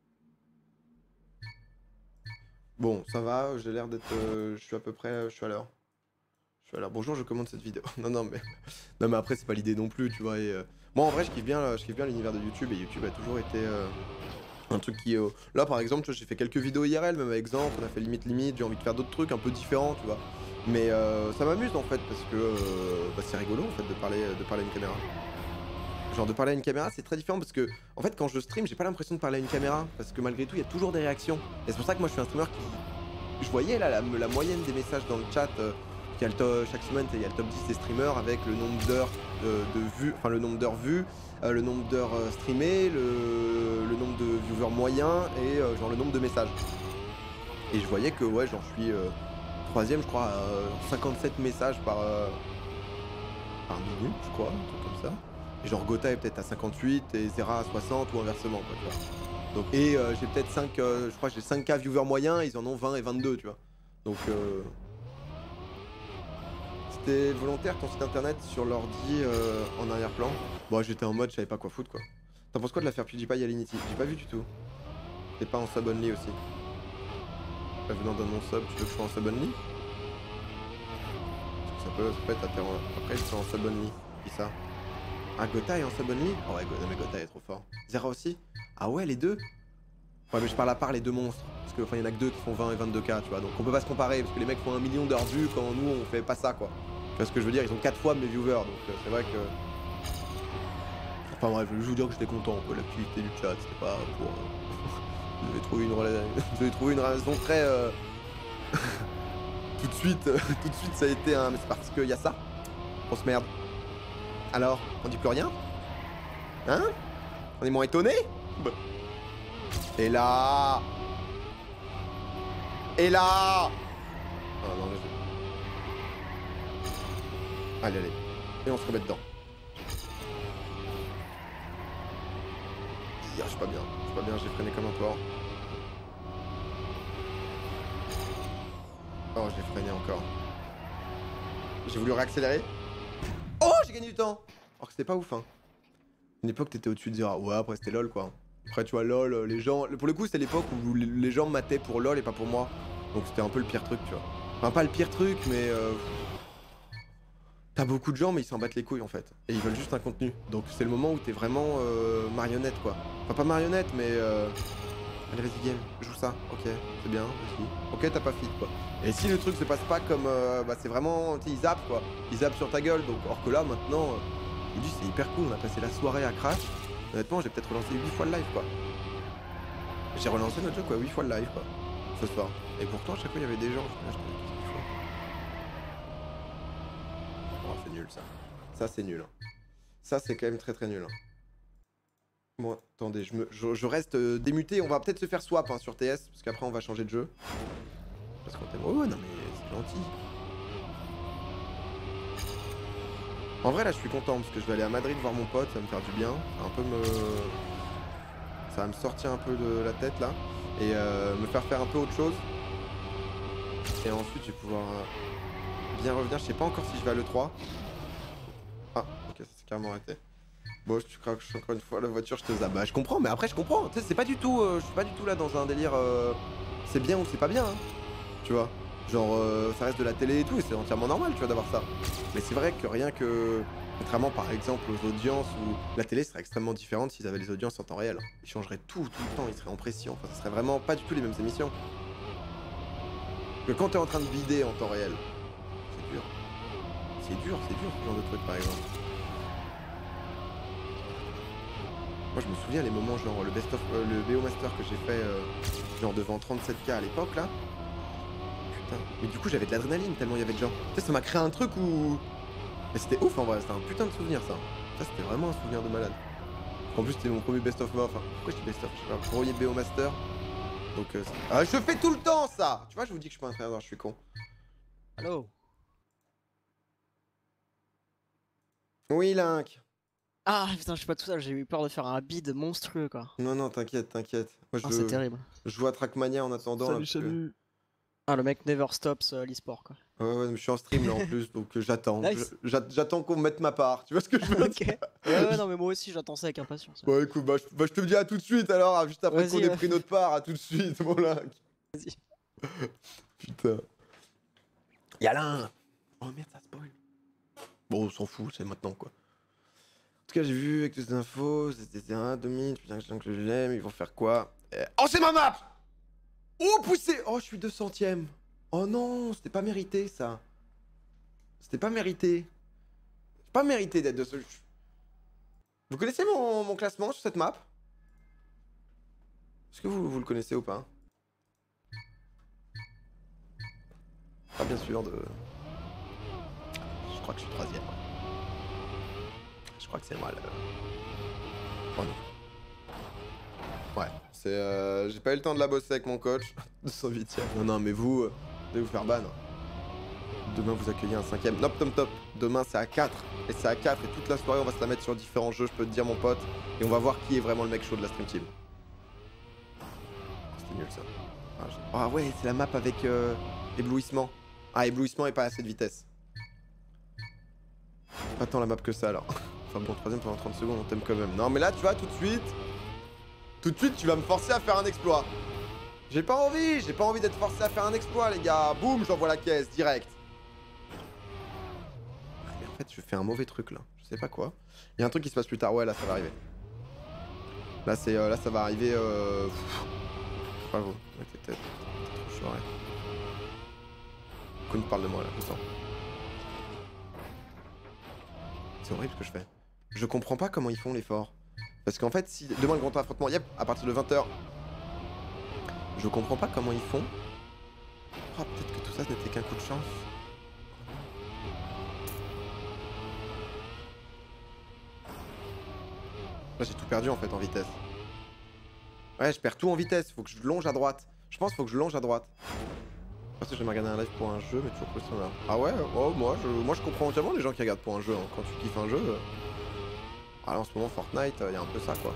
Bon, ça va, j'ai l'air d'être... Euh, je suis à peu près... Je suis à l'heure. Je suis à l'heure. Bonjour, je commande cette vidéo. non, non, mais... Non, mais après, c'est pas l'idée non plus, tu vois. Et, euh... Moi, en vrai, je kiffe bien, je kiffe bien l'univers de YouTube. Et YouTube a toujours été... Euh... Un truc qui... Euh... Là, par exemple, j'ai fait quelques vidéos I R L, même avec Xanth. On a fait limite limite. J'ai envie de faire d'autres trucs un peu différents, tu vois. Mais euh, ça m'amuse, en fait, parce que... Euh... Bah, c'est rigolo, en fait, de parler, de parler à une caméra. Genre de parler à une caméra, c'est très différent parce que, en fait, quand je stream, j'ai pas l'impression de parler à une caméra parce que malgré tout, il y a toujours des réactions. Et c'est pour ça que moi, je suis un streamer qui, je voyais là la, la moyenne des messages dans le chat. Euh, il y a le top, chaque semaine, il y a le top dix des streamers avec le nombre d'heures de, de vues, enfin le nombre d'heures vues, euh, le nombre d'heures euh, streamées, le, le nombre de viewers moyens et euh, genre le nombre de messages. Et je voyais que ouais, j'en suis euh, troisième, je crois, à euh, cinquante-sept messages par euh, par minute, je crois, un truc comme ça. Et genre Gotha est peut-être à cinquante-huit et Zera à soixante ou inversement quoi, tu vois. Donc, et euh, j'ai peut-être cinq, euh, je crois que j'ai cinq K viewers moyens, ils en ont vingt et vingt-deux, tu vois. Donc euh... c'était volontaire ton site internet sur l'ordi euh, en arrière-plan. Bon, j'étais en mode, je savais pas quoi foutre quoi. T'en penses quoi de la faire PewDiePie à l'Inity? J'ai pas vu du tout. T'es pas en sub only aussi? Pas venant dans mon sub, tu veux que je sois en sub only? Ça peut, ça peut être atterrant. Après, je suis en sub only. Qui ça? Ah, Gotha est en sub only? Oh ouais, mais Gotha est trop fort. Zera aussi? Ah ouais, les deux? Ouais, mais je parle à part les deux monstres. Parce que, enfin, il y en a que deux qui font vingt et vingt-deux K, tu vois. Donc on peut pas se comparer. Parce que les mecs font un million d'heures vues quand nous, on fait pas ça, quoi. Tu vois ce que je veux dire? Ils ont quatre fois mes viewers. Donc euh, c'est vrai que. Enfin bref, je voulais vous dire que j'étais content. L'activité du chat, c'était pas pour. Euh... Vous avez trouvé une, rela... vous avez trouvé une raison très. Euh... tout de suite, euh, tout de suite, ça a été un. Mais c'est parce qu'il y a ça. On se merde. Alors, on dit plus rien? Hein? On est moins étonné? Bah. Et là... Et là... Ah non, mais je... Allez, allez. Et on se remet dedans. Ah, je suis pas bien. Je suis pas bien, j'ai freiné comme un porc. Oh, j'ai freiné encore. J'ai voulu réaccélérer. Oh, j'ai gagné du temps. Alors que c'était pas ouf, hein. Une époque, t'étais au-dessus de Zera. Ouais, après, c'était LOL, quoi. Après, tu vois, LOL, les gens... Pour le coup, c'était l'époque où les gens mataient pour LOL et pas pour moi. Donc, c'était un peu le pire truc, tu vois. Enfin, pas le pire truc, mais... Euh... T'as beaucoup de gens, mais ils s'en battent les couilles, en fait. Et ils veulent juste un contenu. Donc, c'est le moment où t'es vraiment euh, marionnette, quoi. Enfin, pas marionnette, mais... Euh... Allez, vas-y, game, joue ça. Ok, c'est bien, vas-y. Ok, t'as pas fit, quoi. Et si le truc se passe pas comme... Euh, bah, c'est vraiment... Tu sais, ils zappent, quoi. Ils zappent sur ta gueule. Donc, or que là, maintenant... Euh... Je me dis, c'est hyper cool, on a passé la soirée à crash. Honnêtement, j'ai peut-être relancé huit fois le live, quoi. J'ai relancé notre jeu, quoi, huit fois le live, quoi, ce soir. Et pourtant, à chaque fois, il y avait des gens. Oh, c'est nul, ça. Ça, c'est nul. Hein. Ça, c'est quand même très, très nul. Hein. Bon, attendez, je, me, je, je reste euh, démuté. On va peut-être se faire swap hein, sur T S, parce qu'après, on va changer de jeu. Parce qu'on t'aime. Oh, non, mais c'est gentil. En vrai là je suis content parce que je vais aller à Madrid voir mon pote, ça va me faire du bien, ça va un peu me... Ça va me sortir un peu de la tête là, et euh, me faire faire un peu autre chose. Et ensuite je vais pouvoir euh, bien revenir, je sais pas encore si je vais à l'E trois. Ah ok, ça s'est carrément arrêté. Bon, tu craques encore une fois la voiture, je te zappe. Bah je comprends, mais après je comprends, tu sais c'est pas du tout, euh, je suis pas du tout là dans un délire, euh, c'est bien ou c'est pas bien, hein, tu vois. Genre, euh, ça reste de la télé et tout, et c'est entièrement normal, tu vois, d'avoir ça. Mais c'est vrai que rien que... Contrairement, par exemple, aux audiences, où la télé serait extrêmement différente s'ils avaient les audiences en temps réel. Ils changeraient tout, tout le temps, ils seraient en pression. Enfin, ce serait vraiment pas du tout les mêmes émissions. Que quand t'es en train de vider en temps réel, c'est dur. C'est dur, c'est dur, ce genre de truc, par exemple. Moi, je me souviens les moments, genre, le best of, euh, le B O Master que j'ai fait, euh, genre, devant trente-sept K à l'époque, là. Mais du coup j'avais de l'adrénaline tellement il y avait de gens. Tu sais ça m'a créé un truc où... Mais c'était ouf en vrai, c'était un putain de souvenir ça. Ça c'était vraiment un souvenir de malade. En plus c'était mon premier best of, enfin pourquoi je dis best of, je sais pas, premier B O Master. Donc euh, ah, je fais tout le temps ça. Tu vois je vous dis que je suis pas un trader, je suis con. Allô. Oui, Link. Ah putain, je suis pas tout seul, j'ai eu peur de faire un bid monstrueux quoi. Non, non, t'inquiète, t'inquiète. Moi, je, Ah, c'est terrible. je joue à Trackmania en attendant. Salut, là, salut. que... Ah, le mec never stops euh, l'e-sport quoi. Ouais, ouais, mais je suis en stream là en plus, donc euh, j'attends. Nice. J'attends qu'on me mette ma part. Tu vois ce que je veux Ok. dire? Ouais, ouais, non, mais moi aussi j'attends ça avec impatience. Bon, écoute, bah je, bah, je te le dis à tout de suite alors, juste après qu'on Vas-y, ait euh. pris notre part, à tout de suite, mon Link. Vas-y. Putain. Y'a l'un. Oh merde, ça spoil. Bon, on s'en fout, c'est maintenant quoi. En tout cas, j'ai vu avec toutes les infos, c'était un demi, putain, que je l'aime, ils vont faire quoi? Eh, oh, c'est ma map! Oh, poussé! Oh, je suis deux centième. Oh non, c'était pas mérité ça. C'était pas mérité. C'est pas mérité d'être de ce. Vous connaissez mon, mon classement sur cette map? Est-ce que vous, vous le connaissez ou pas? Pas bien sûr de... Je crois que je suis troisième. Je crois que c'est moi le... Oh non. Ouais, c'est... Euh... J'ai pas eu le temps de la bosser avec mon coach. deux cent huitième. Non, non, mais vous, euh, vous allez vous faire ban. Demain, vous accueillez un cinquième. Nop, tom, top. Demain, c'est à quatre. Et c'est à quatre. Et toute la soirée, on va se la mettre sur différents jeux, je peux te dire, mon pote. Et on va voir qui est vraiment le mec chaud de la Stream Team. Oh, c'était nul, ça. Ah, ah ouais, c'est la map avec euh, éblouissement. Ah, éblouissement et pas assez de vitesse. Pas tant la map que ça, alors. Enfin bon, troisième pendant trente secondes, on t'aime quand même. Non, mais là, tu vois, tout de suite... Tout de suite, tu vas me forcer à faire un exploit. J'ai pas envie, j'ai pas envie d'être forcé à faire un exploit, les gars. Boum, j'envoie la caisse, direct. Ah, mais en fait, je fais un mauvais truc, là. Je sais pas quoi. Il y a un truc qui se passe plus tard. Ouais, là, ça va arriver. Là, c'est... Euh, là, ça va arriver... Euh... Bravo. Ouais, t'es trop chaud, ouais. Qu'on parle de moi, là, je sens. C'est horrible ce que je fais. Je comprends pas comment ils font l'effort. Parce qu'en fait, si demain le grand affrontement, yep, à partir de vingt heures, je comprends pas comment ils font. Oh, peut-être que tout ça, ce n'était qu'un coup de chance. Là, j'ai tout perdu en fait en vitesse. Ouais, je perds tout en vitesse. Faut que je longe à droite. Je pense qu'il faut que je longe à droite. Parce que je vais me regarder un live pour un jeu, mais toujours plus là. Ah ouais, oh, moi, je, moi je comprends entièrement les gens qui regardent pour un jeu. Hein. Quand tu kiffes un jeu. Euh... Ah là, en ce moment, Fortnite, il euh, y a un peu ça quoi.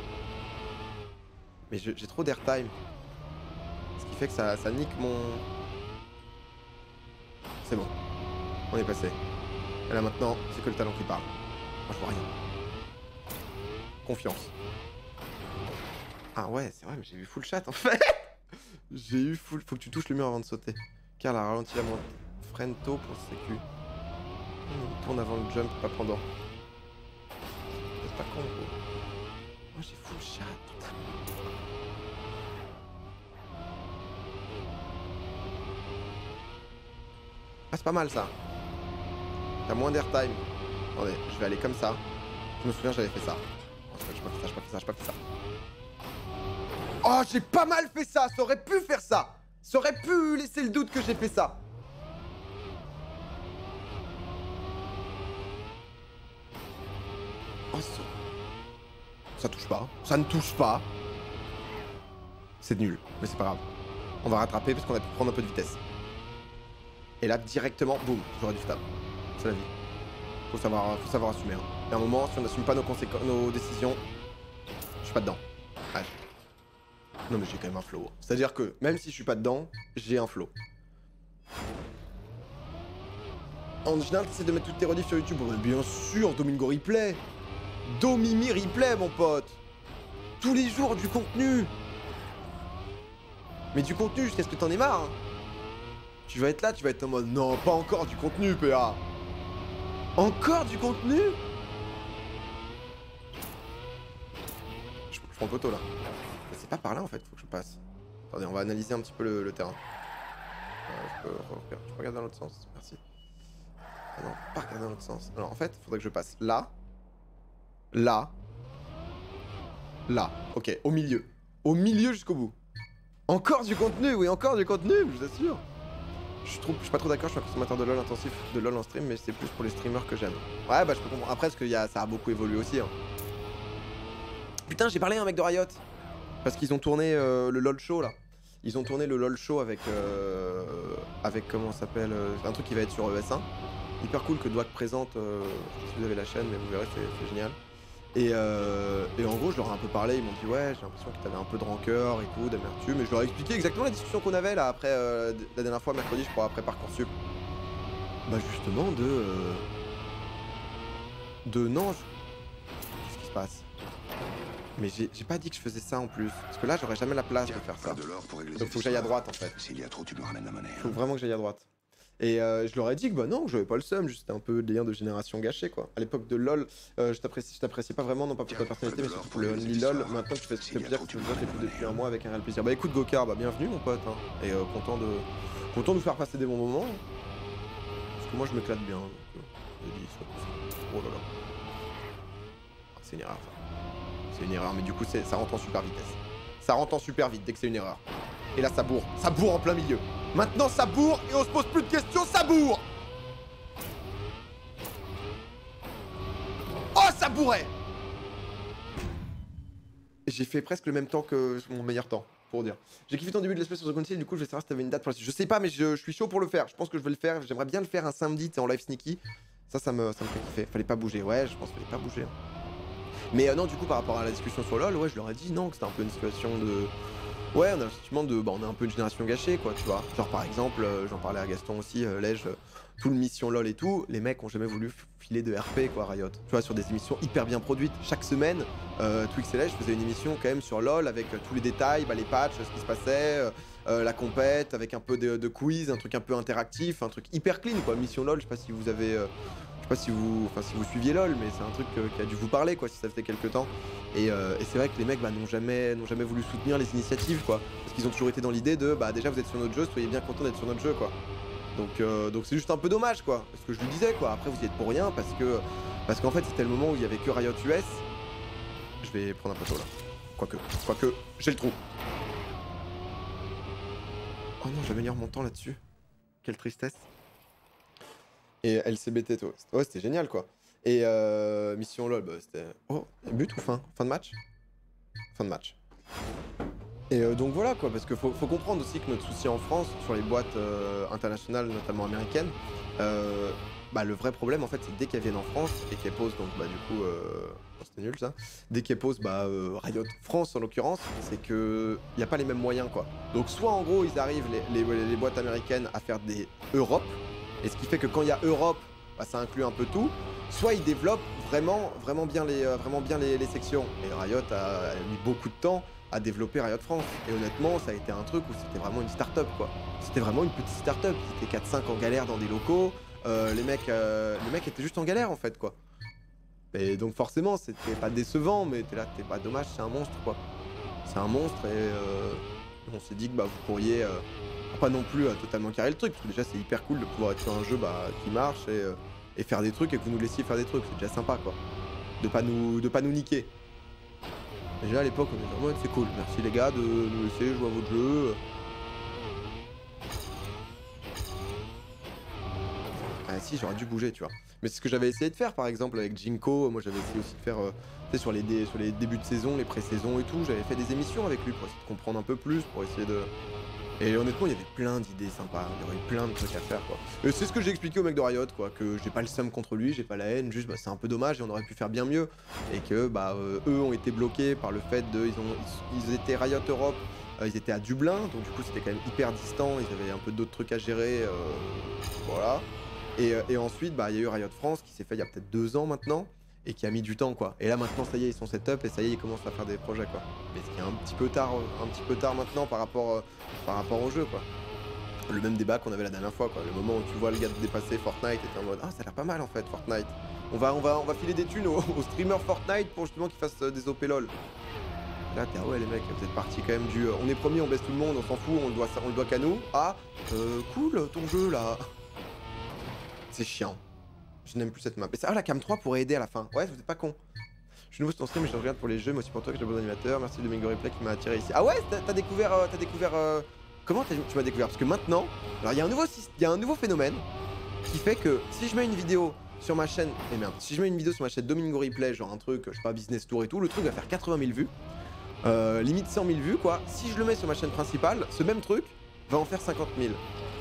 Mais j'ai trop d'airtime. Ce qui fait que ça, ça nique mon... C'est bon. On est passé. Et là maintenant, c'est que le talent qui parle. Moi je vois rien. Confiance. Ah ouais, c'est vrai, mais j'ai eu full chat en fait. J'ai eu full... Faut que tu touches le mur avant de sauter. Car la ralentit la montre. Freine tôt pour sécu. Mmh, tourne avant le jump, pas pendant. C'est pas con gros. Moi j'ai full chat. Ah, c'est pas mal ça. T'as moins d'airtime. Attendez, je vais aller comme ça. Je me souviens, j'avais fait ça. Oh, je pas fait ça, je pas fait ça, je pas fait ça. Oh, j'ai pas mal fait ça. Ça aurait pu faire ça. Ça aurait pu laisser le doute que j'ai fait ça. Oh, ça... ça touche pas. Ça ne touche pas. C'est nul, mais c'est pas grave. On va rattraper parce qu'on a pu prendre un peu de vitesse. Et là, directement, boum, j'aurais dû stab. C'est la vie. Faut savoir, faut savoir assumer. Hein. Et à un moment, si on n'assume pas nos, nos décisions, je suis pas dedans. Ah, non, mais j'ai quand même un flow. C'est-à-dire que même si je suis pas dedans, j'ai un flow. En général, t'essaies de mettre toutes tes rediffs sur YouTube. Bien sûr, Domingo Replay. Domimi Replay, mon pote. Tous les jours, du contenu. Mais du contenu jusqu'à ce que t'en aies marre. Hein. Tu vas être là, tu vas être en mode non, pas encore du contenu, P A. Encore du contenu? je, je prends le poteau là. C'est pas par là en fait, faut que je passe. Attendez, on va analyser un petit peu le, le terrain. Euh, je, peux, je peux regarder dans l'autre sens, merci. Ah non, pas regarder dans l'autre sens. Alors en fait, il faudrait que je passe là. Là. Là. Ok, au milieu. Au milieu jusqu'au bout. Encore du contenu, oui, encore du contenu, je vous assure. Je suis, trop, je suis pas trop d'accord, je suis un consommateur de LoL intensif, de LoL en stream, mais c'est plus pour les streamers que j'aime. Ouais, bah je peux comprendre. Après, parce que y a, ça a beaucoup évolué aussi. Hein. Putain, j'ai parlé à un mec de Riot. Parce qu'ils ont tourné euh, le LoL Show là. Ils ont tourné le LoL Show avec. Euh, avec comment ça s'appelle euh, un truc qui va être sur E S un. Hyper cool que Dwak présente, euh, si vous avez la chaîne, mais vous verrez, c'est génial. Et, euh, et en gros, je leur ai un peu parlé, ils m'ont dit ouais, j'ai l'impression que t'avais un peu de rancœur et tout, d'amertume. Et je leur ai expliqué exactement la discussion qu'on avait là après euh, la dernière fois, mercredi, je crois, après Parcoursup. Bah justement de... Euh, de non, je... qu'est-ce qui se passe? Mais j'ai pas dit que je faisais ça en plus, parce que là, j'aurais jamais la place de faire ça. Donc faut que j'aille à droite en fait. S'il y a trop, tu me ramènes la monnaie. Faut vraiment que j'aille à droite. Et euh, je leur ai dit que bah non, que j'avais pas le seum, juste un peu des liens de génération gâchés quoi. À l'époque de LoL, euh, je t'appréciais pas vraiment, non pas pour ta personnalité, mais surtout pour le Only LoL. Maintenant que tu fais ce plaisir, que tu me vois, c'est plus depuis un mois avec un réel plaisir. Bah écoute Gokar, bah bienvenue mon pote, hein. Et euh, content de content de vous faire passer des bons moments. Hein. Parce que moi je m'éclate bien. Donc, euh, dit, oh là là. Ah, c'est une erreur ça. C'est une erreur, mais du coup ça rentre en super vitesse. Ça rentre en super vite dès que c'est une erreur. Et là ça bourre, ça bourre en plein milieu. Maintenant ça bourre et on se pose plus de questions, ça bourre. Oh ça bourrait. J'ai fait presque le même temps que mon meilleur temps, pour dire. J'ai kiffé ton début de l'espèce sur The Council, du coup je vais savoir si t'avais une date pour la suite. Je sais pas mais je, je suis chaud pour le faire, je pense que je vais le faire. J'aimerais bien le faire un samedi, t'es en live sneaky. Ça, ça me, ça me fait kiffer. Fallait pas bouger, ouais je pense qu'il fallait pas bouger. Mais euh, non du coup par rapport à la discussion sur LoL, ouais je leur ai dit non, que c'était un peu une situation de... Ouais, on a effectivement de, bah, on a un peu une génération gâchée, quoi, tu vois. Genre par exemple, euh, j'en parlais à Gaston aussi, euh, Lège, euh, tout le mission LoL et tout, les mecs ont jamais voulu filer de R P, quoi, Riot. Tu vois, sur des émissions hyper bien produites. Chaque semaine, euh, Twix et Lège faisaient une émission quand même sur LoL avec euh, tous les détails, bah, les patchs, ce qui se passait, euh, euh, la compète, avec un peu de, de quiz, un truc un peu interactif, un truc hyper clean, quoi. Mission LoL, je sais pas si vous avez... Euh, je sais pas si vous, enfin, si vous suiviez LoL, mais c'est un truc euh, qui a dû vous parler, quoi, si ça faisait quelques temps. Et, euh, et c'est vrai que les mecs bah, n'ont jamais, n'ont jamais voulu soutenir les initiatives, quoi. Parce qu'ils ont toujours été dans l'idée de, bah déjà vous êtes sur notre jeu, soyez bien contents d'être sur notre jeu, quoi. Donc euh, donc c'est juste un peu dommage, quoi. Parce que je lui disais, quoi. Après vous y êtes pour rien, parce que parce qu'en fait c'était le moment où il y avait que Riot U S. Je vais prendre un plateau là. Quoique, quoique, j'ai le trou. Oh non, j'améliore mon temps là-dessus. Quelle tristesse. Et L C B T, toi. Ouais, c'était génial, quoi. Et euh, mission LoL, bah, c'était... Oh, but ou fin? Fin de match? Fin de match. Et euh, donc voilà, quoi, parce qu'il faut, faut comprendre aussi que notre souci en France, sur les boîtes euh, internationales, notamment américaines, euh, bah, le vrai problème, en fait, c'est dès qu'elles viennent en France et qu'elles posent, donc, bah, du coup, euh... oh, c'était nul, ça. Dès qu'elles posent, bah, euh, Riot France, en l'occurrence, c'est que il n'y a pas les mêmes moyens, quoi. Donc, soit, en gros, ils arrivent, les, les, les boîtes américaines, à faire des Europe, et ce qui fait que quand il y a Europe, bah, ça inclut un peu tout. Soit ils développent vraiment, vraiment bien, les, euh, vraiment bien les, les sections. Et Riot a, a mis beaucoup de temps à développer Riot France. Et honnêtement, ça a été un truc où c'était vraiment une start-up, quoi. C'était vraiment une petite start-up. Ils étaient quatre cinq en galère dans des locaux. Euh, les, mecs, euh, les mecs étaient juste en galère, en fait, quoi. Et donc forcément, c'était pas décevant, mais t'es là, t'es pas dommage, c'est un monstre, quoi. C'est un monstre et euh, on s'est dit que bah, vous pourriez euh, pas non plus euh, totalement carrer le truc. Parce que déjà, c'est hyper cool de pouvoir être sur un jeu bah, qui marche et... Euh, et faire des trucs et que vous nous laissiez faire des trucs, c'est déjà sympa quoi. De pas nous, de pas nous niquer. Déjà à l'époque on était en mode c'est cool, merci les gars de nous laisser jouer à votre jeu. Ah si j'aurais dû bouger tu vois. Mais c'est ce que j'avais essayé de faire par exemple avec Jinko, moi j'avais essayé aussi de faire, euh, tu sais sur les, dé sur les débuts de saison, les pré-saisons et tout, j'avais fait des émissions avec lui pour essayer de comprendre un peu plus, pour essayer de... Et honnêtement, il y avait plein d'idées sympas, il y aurait eu plein de trucs à faire quoi. Et c'est ce que j'ai expliqué au mec de Riot quoi, que j'ai pas le seum contre lui, j'ai pas la haine, juste bah, c'est un peu dommage et on aurait pu faire bien mieux. Et que bah euh, eux ont été bloqués par le fait de, ils, ont, ils, ils étaient Riot Europe, euh, ils étaient à Dublin, donc du coup c'était quand même hyper distant, ils avaient un peu d'autres trucs à gérer, euh, voilà. Et, et ensuite, bah il y a eu Riot France qui s'est fait il y a peut-être deux ans maintenant. Et qui a mis du temps quoi. Et là maintenant ça y est ils sont set-up et ça y est ils commencent à faire des projets quoi. Mais ce qui est un petit peu tard, un petit peu tard maintenant par rapport, euh, par rapport au jeu quoi. Le même débat qu'on avait la dernière fois quoi. Le moment où tu vois le gars dépasser Fortnite et t'es en mode ah ça a l'air pas mal en fait Fortnite. On va, on va, on va filer des thunes aux, aux streamers Fortnite pour justement qu'ils fassent euh, des O P LOL. Là t'es ah ouais les mecs vous êtes partis quand même du euh, on est premier on baisse tout le monde on s'en fout on le doit, on le doit qu'à nous. Ah euh, cool ton jeu là. C'est chiant. Je n'aime plus cette map. Et ça, ah, la cam trois pourrait aider à la fin. Ouais, vous êtes pas con. Je suis nouveau sur ton stream, mais je regarde pour les jeux, mais aussi pour toi que j'ai beau animateur. Merci Domingo Replay qui m'a attiré ici. Ah ouais, t'as découvert, euh, t'as découvert. Euh... Comment tu m'as découvert? Parce que maintenant, alors il y a un nouveau, il y a un nouveau phénomène qui fait que si je mets une vidéo sur ma chaîne, et merde, si je mets une vidéo sur ma chaîne Domingo Replay, genre un truc, je sais pas, business tour et tout, le truc va faire quatre-vingt mille vues, euh, limite cent mille vues quoi. Si je le mets sur ma chaîne principale, ce même truc va en faire cinquante mille.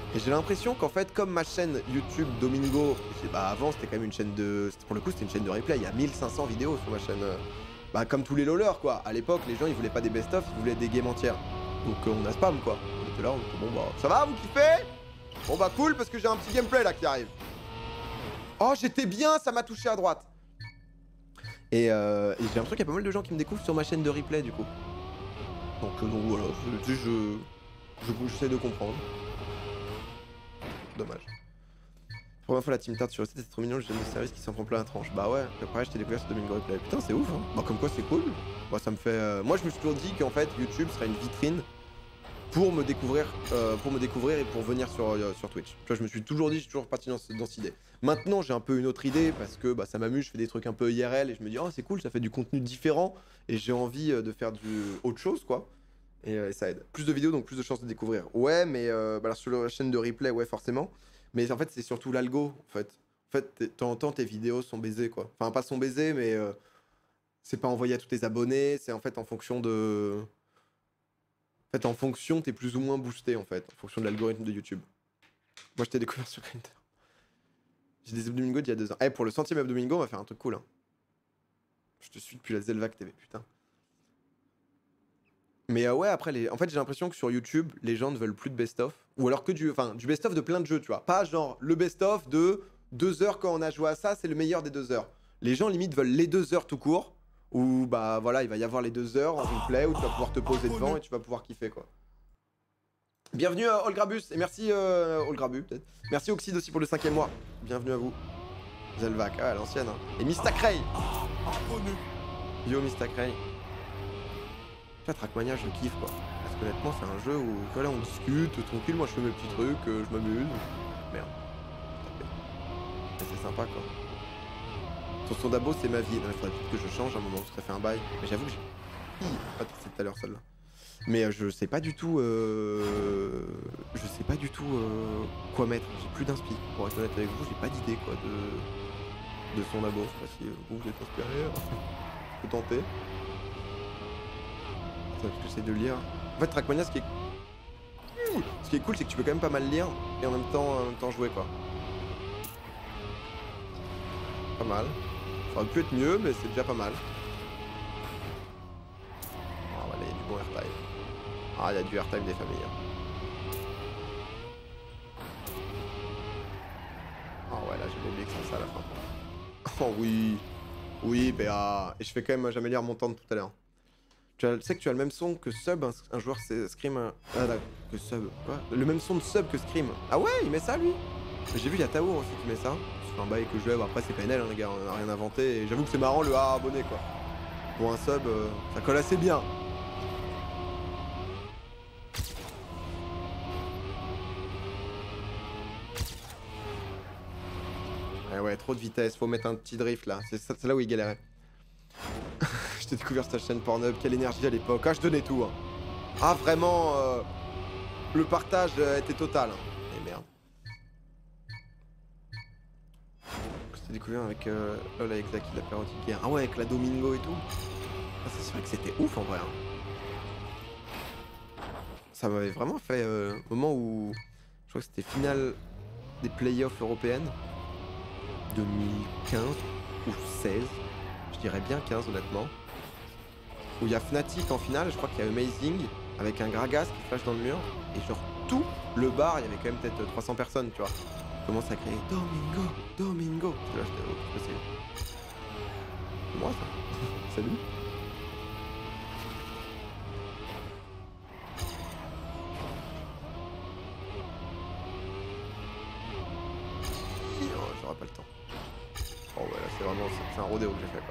Et j'ai l'impression qu'en fait, comme ma chaîne YouTube Domingo, bah avant c'était quand même une chaîne de... Pour le coup c'était une chaîne de replay, il y a mille cinq cents vidéos sur ma chaîne. euh, Bah comme tous les lollers quoi. À l'époque les gens ils voulaient pas des best-of, ils voulaient des games entières. Donc euh, on a spam quoi. On était là, on était bon bah... Ça va, vous kiffez? Bon bah cool parce que j'ai un petit gameplay là qui arrive. Oh j'étais bien, ça m'a touché à droite. Et, euh, et j'ai l'impression qu'il y a pas mal de gens qui me découvrent sur ma chaîne de replay du coup. Donc, euh, donc voilà, je, je, je, j'essaie de comprendre. Dommage. Première fois la team tarte sur le site, c'est trop mignon, je donne des services qui s'en prend plein la tranche. Bah ouais, après je t'ai découvert sur Domingo Replay. Putain c'est ouf hein. Bah comme quoi c'est cool. Bah ça me fait... Euh... Moi je me suis toujours dit qu'en fait YouTube serait une vitrine pour me découvrir, euh, pour me découvrir et pour venir sur, euh, sur Twitch. Tu vois, je me suis toujours dit, j'ai toujours parti dans, dans cette idée. Maintenant j'ai un peu une autre idée parce que bah, ça m'amuse, je fais des trucs un peu I R L et je me dis oh c'est cool, ça fait du contenu différent et j'ai envie euh, de faire du autre chose quoi. Et, euh, et ça aide. Plus de vidéos donc plus de chances de découvrir. Ouais mais euh, bah, alors, sur la chaîne de replay ouais forcément. Mais en fait c'est surtout l'algo en fait. En fait de temps en temps tes vidéos sont baisées quoi. Enfin pas sont baisées mais euh, c'est pas envoyé à tous tes abonnés, c'est en fait en fonction de... En fait, en fonction, t'es plus ou moins boosté, en fait, en fonction de l'algorithme de YouTube. Moi, je t'ai découvert sur Grindr. J'ai des Abdomingo d'il y a deux ans. Eh, pour le centième Abdomingo, on va faire un truc cool, hein. Je te suis depuis la Zelvac T V, putain. Mais euh, ouais, après, les... en fait, j'ai l'impression que sur YouTube, les gens ne veulent plus de best-of. Ou alors que du... Enfin, du best-of de plein de jeux, tu vois. Pas genre, le best-of de deux heures quand on a joué à ça, c'est le meilleur des deux heures. Les gens, limite, veulent les deux heures tout court. Où bah voilà, il va y avoir les deux heures en replay où tu vas pouvoir te poser devant et tu vas pouvoir kiffer quoi. Bienvenue à euh, Olgrabus et merci euh, Olgrabu peut-être. Merci Oxide aussi pour le cinquième mois. Bienvenue à vous. Zelvac, ah l'ancienne hein. Et Mistacray. Yo Mistacray. Là Trackmania je kiffe quoi. Parce qu'honnêtement c'est un jeu où voilà on discute, tranquille, moi je fais mes petits trucs, euh, je m'amuse. Merde. C'est sympa quoi. Sur son dabo c'est ma vie, il faudrait peut-être que je change à un moment où je serais fait un bail. Mais j'avoue que j'ai... Ah c'est tout à l'heure celle-là. Mais euh, je sais pas du tout... Euh... Je sais pas du tout euh... quoi mettre. J'ai plus d'inspi. Pour être honnête avec vous, j'ai pas d'idée quoi de... de son dabo. Je sais pas si euh, vous, vous êtes inspiré. Faut tenter. Attends, j'essaie de lire. En fait Trackmania ce qui est... Ce qui est cool c'est que tu peux quand même pas mal lire et en même temps, en même temps jouer quoi. Pas mal. Ça aurait pu être mieux, mais c'est déjà pas mal. Oh, voilà, il y a du bon airtime. Ah, il y a du airtime des familles. Oh, ouais, là, j'ai oublié que c'est ça à la fin. Oh, oui. Oui, B A. Et je fais quand même, j'améliore mon temps de tout à l'heure. Tu sais que tu as le même son que Sub, un, un joueur c'est Scream. Un... Ah, là, que Sub. Quoi? Le même son de Sub que Scream. Ah, ouais, il met ça, lui. J'ai vu, il y a Taour aussi qui met ça. Un bail que je lève, après c'est P N L hein, les gars, on a rien inventé et j'avoue que c'est marrant le A abonné quoi. Pour un sub, euh, ça colle assez bien. Ouais ouais, trop de vitesse, faut mettre un petit drift là, c'est là où il galérait. Je t'ai découvert cette chaîne Pornhub, quelle énergie à l'époque, ah je donnais tout. Hein. Ah vraiment, euh, le partage euh, était total. Hein. Et merde. J'ai découvert avec euh, LOL avec Zaki la Pérotique hier. Ah ouais, avec la Domingo et tout. Ah, c'est vrai que c'était ouf en vrai. Hein. Ça m'avait vraiment fait euh, au moment où je crois que c'était finale des playoffs européennes deux mille quinze ou seize, je dirais bien quinze honnêtement. Où il y a Fnatic en finale, je crois qu'il y a Amazing avec un Gragas qui flash dans le mur et genre tout le bar, il y avait quand même peut-être trois cents personnes, tu vois. Commence à crier Domingo, Domingo. Là, j'étais oh, c'est c'est moi ça. Salut. Oh, j'aurais pas le temps. Oh ouais, là c'est vraiment c'est un rodéo que j'ai fait quoi.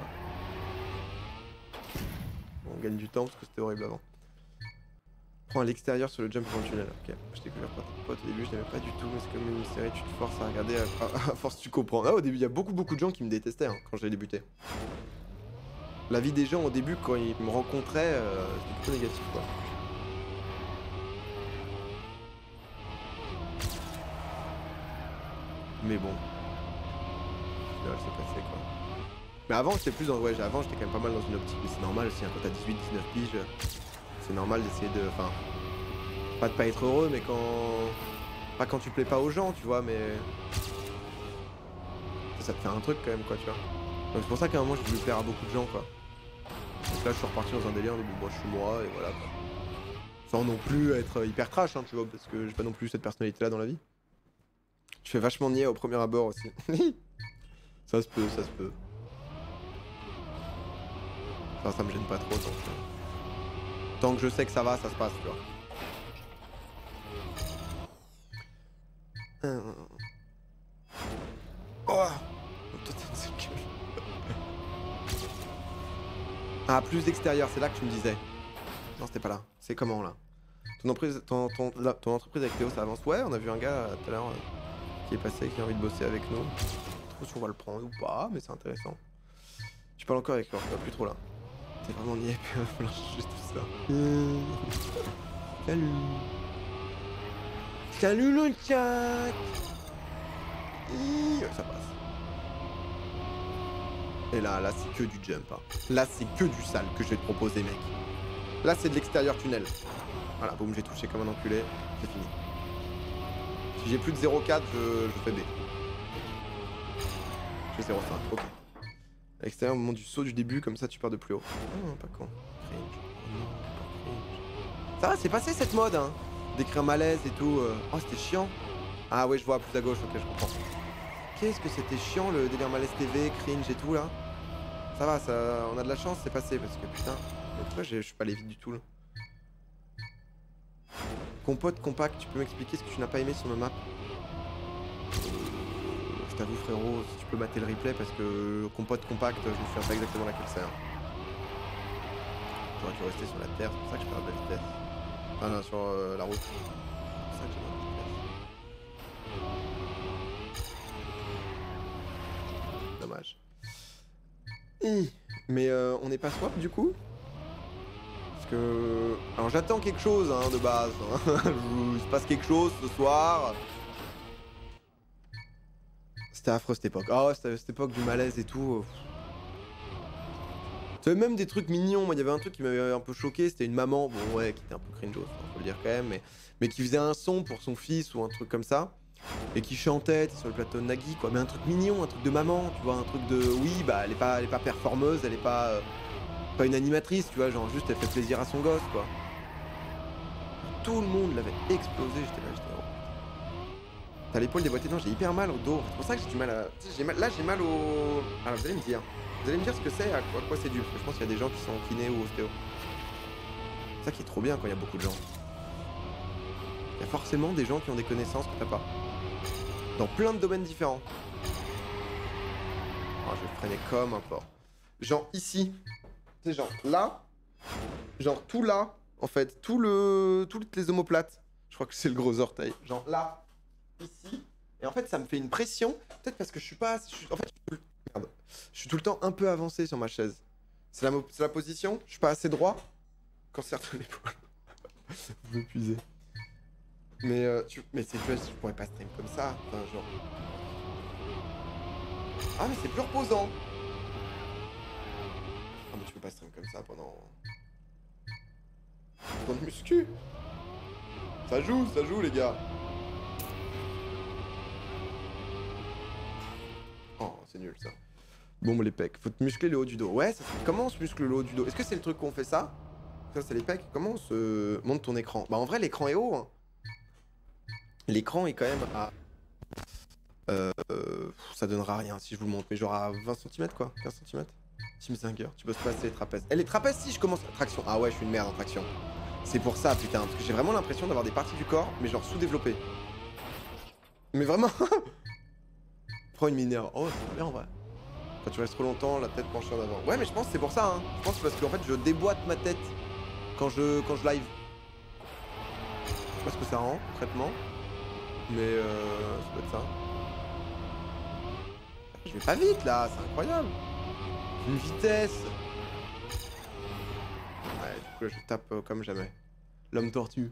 Bon, on gagne du temps parce que c'était horrible avant. Prends à l'extérieur sur le jump pour le tunnel. Ok, je t'ai découvert par tes potes au début, je n'aimais pas du tout, mais c'est comme une série, tu te forces à regarder, à, à, à force tu comprends. Ah, au début, il y a beaucoup beaucoup de gens qui me détestaient hein, quand j'ai débuté. La vie des gens au début, quand ils me rencontraient, euh, c'était plutôt négatif quoi. Mais bon, là, c'est passé quoi. Mais avant, j'étais plus dans. Ouais, avant, j'étais quand même pas mal dans une optique, mais c'est normal aussi, hein, quand t'as dix-huit dix-neuf piges. C'est normal d'essayer de... Enfin, pas de pas être heureux, mais quand... Pas quand tu plais pas aux gens, tu vois, mais... Ça te fait un truc quand même, quoi, tu vois. Donc c'est pour ça qu'à un moment, je voulais plaire à beaucoup de gens, quoi. Donc là, je suis reparti dans un délire de bon, moi, je suis moi, et voilà, quoi. Sans non plus être hyper trash, hein, tu vois, parce que j'ai pas non plus cette personnalité-là dans la vie. Je fais vachement niais au premier abord aussi. Ça se peut, ça se peut. Ça, ça me gêne pas trop tant que... Tant que je sais que ça va, ça se passe, tu vois. Euh... Oh, ah, plus d'extérieur, c'est là que tu me disais. Non, c'était pas là. C'est comment, là? Ton entreprise, ton, ton, la, ton entreprise avec Théo, ça avance? Ouais, on a vu un gars euh, tout à l'heure euh, qui est passé, qui a envie de bosser avec nous. Je sais pas trop si on va le prendre ou pas, mais c'est intéressant. Tu parles encore avec lui, plus trop là. T'es vraiment niais, puis juste tout ça. Mmh. Salut. Salut le chat. Ça passe. Et là, là c'est que du jump. Hein. Là c'est que du sale que je vais te proposer, mec. Là c'est de l'extérieur tunnel. Voilà, boum, j'ai touché comme un enculé. C'est fini. Si j'ai plus de zéro virgule quatre, je, je fais B. Je fais zéro virgule cinq, ok. À l'extérieur, au moment du saut du début, comme ça tu pars de plus haut. Oh, pas con. Cringe. Oh non, pas cringe. Ça va, c'est passé cette mode, hein. D'écrire malaise et tout. Euh... Oh, c'était chiant. Ah ouais, je vois, plus à gauche, ok, je comprends. Qu'est-ce que c'était chiant le délire malaise T V, cringe et tout là. Ça va, ça, on a de la chance, c'est passé parce que putain. Mais pourquoi je suis pas allé vite du tout là. Compote compact, tu peux m'expliquer ce que tu n'as pas aimé sur ma map? euh, Je t'avoue frérot, si tu peux mater le replay parce que compote compact, je me souviens pas exactement laquelle c'est. Hein. J'aurais dû rester sur la terre, c'est pour ça que je perds de la vitesse. Enfin non, sur euh, la route. C'est pour ça que j'ai pas de vitesse. Dommage. Mais euh, on n'est pas swap du coup? Parce que... Alors j'attends quelque chose hein, de base. Il se passe quelque chose ce soir. C'était affreux cette époque. Ah ouais, c'était cette époque du malaise et tout. Tu savais même des trucs mignons. Moi il y avait un truc qui m'avait un peu choqué. C'était une maman, bon ouais, qui était un peu cringe, faut le dire quand même. Mais, mais qui faisait un son pour son fils ou un truc comme ça. Et qui chantait sur le plateau de Nagui quoi, mais un truc mignon, un truc de maman, tu vois, un truc de oui bah elle est pas, elle est pas performeuse, elle est pas, euh, pas une animatrice, tu vois, genre juste elle fait plaisir à son gosse quoi. Tout le monde l'avait explosé, j'étais là, j'étais oh. T'as l'épaule déboîtée, non j'ai hyper mal au dos, c'est pour ça que j'ai du mal à, j'ai mal... là j'ai mal au, alors vous allez me dire, vous allez me dire ce que c'est, à quoi, quoi c'est dû, parce que je pense qu'il y a des gens qui sont kinés ou ostéo. C'est ça qui est trop bien quand il y a beaucoup de gens. Il y a forcément des gens qui ont des connaissances que t'as pas. Dans plein de domaines différents. Oh, je vais freiner comme un porc. Genre ici. Tu sais, genre là. Genre tout là. En fait, tout le... toutes les omoplates. Je crois que c'est le gros orteil. Genre là. Ici. Et en fait, ça me fait une pression. Peut-être parce que je suis pas... Je suis... En fait, je suis... Merde. Je suis tout le temps un peu avancé sur ma chaise. C'est la... Mo... la position. Je suis pas assez droit. Cancer de l'épaule. Vous m'épuisez. Mais euh, tu... mais c'est juste, je pourrais pas stream comme ça, enfin genre... Ah mais c'est plus reposant. Ah mais tu peux pas stream comme ça pendant... Pendant le muscu. Ça joue, ça joue les gars. Oh c'est nul ça. Bon les pecs, faut te muscler le haut du dos. Ouais, ça, comment on se muscle le haut du dos? Est-ce que c'est le truc qu'on fait ça? Ça c'est les pecs, comment on se monte ton écran? Bah en vrai l'écran est haut hein. L'écran est quand même à... Euh, ça donnera rien si je vous le montre, mais genre à vingt centimètres quoi, quinze centimètres. Team Zinger, tu bosses pas assez les trapèzes. Eh les trapèzes si je commence... Traction, ah ouais je suis une merde en traction. C'est pour ça putain, parce que j'ai vraiment l'impression d'avoir des parties du corps, mais genre sous-développées. Mais vraiment... Prends une mineure, oh c'est bien en vrai. Quand tu restes trop longtemps, la tête penchée en avant. Ouais mais je pense que c'est pour ça hein. Je pense que c'est parce qu'en fait je déboîte ma tête quand je, quand je live. Je sais pas ce que ça rend, concrètement. Mais euh, ça doit être ça. Je vais pas vite là, c'est incroyable. J'ai une vitesse. Ouais, du coup là je tape euh, comme jamais. L'homme tortue.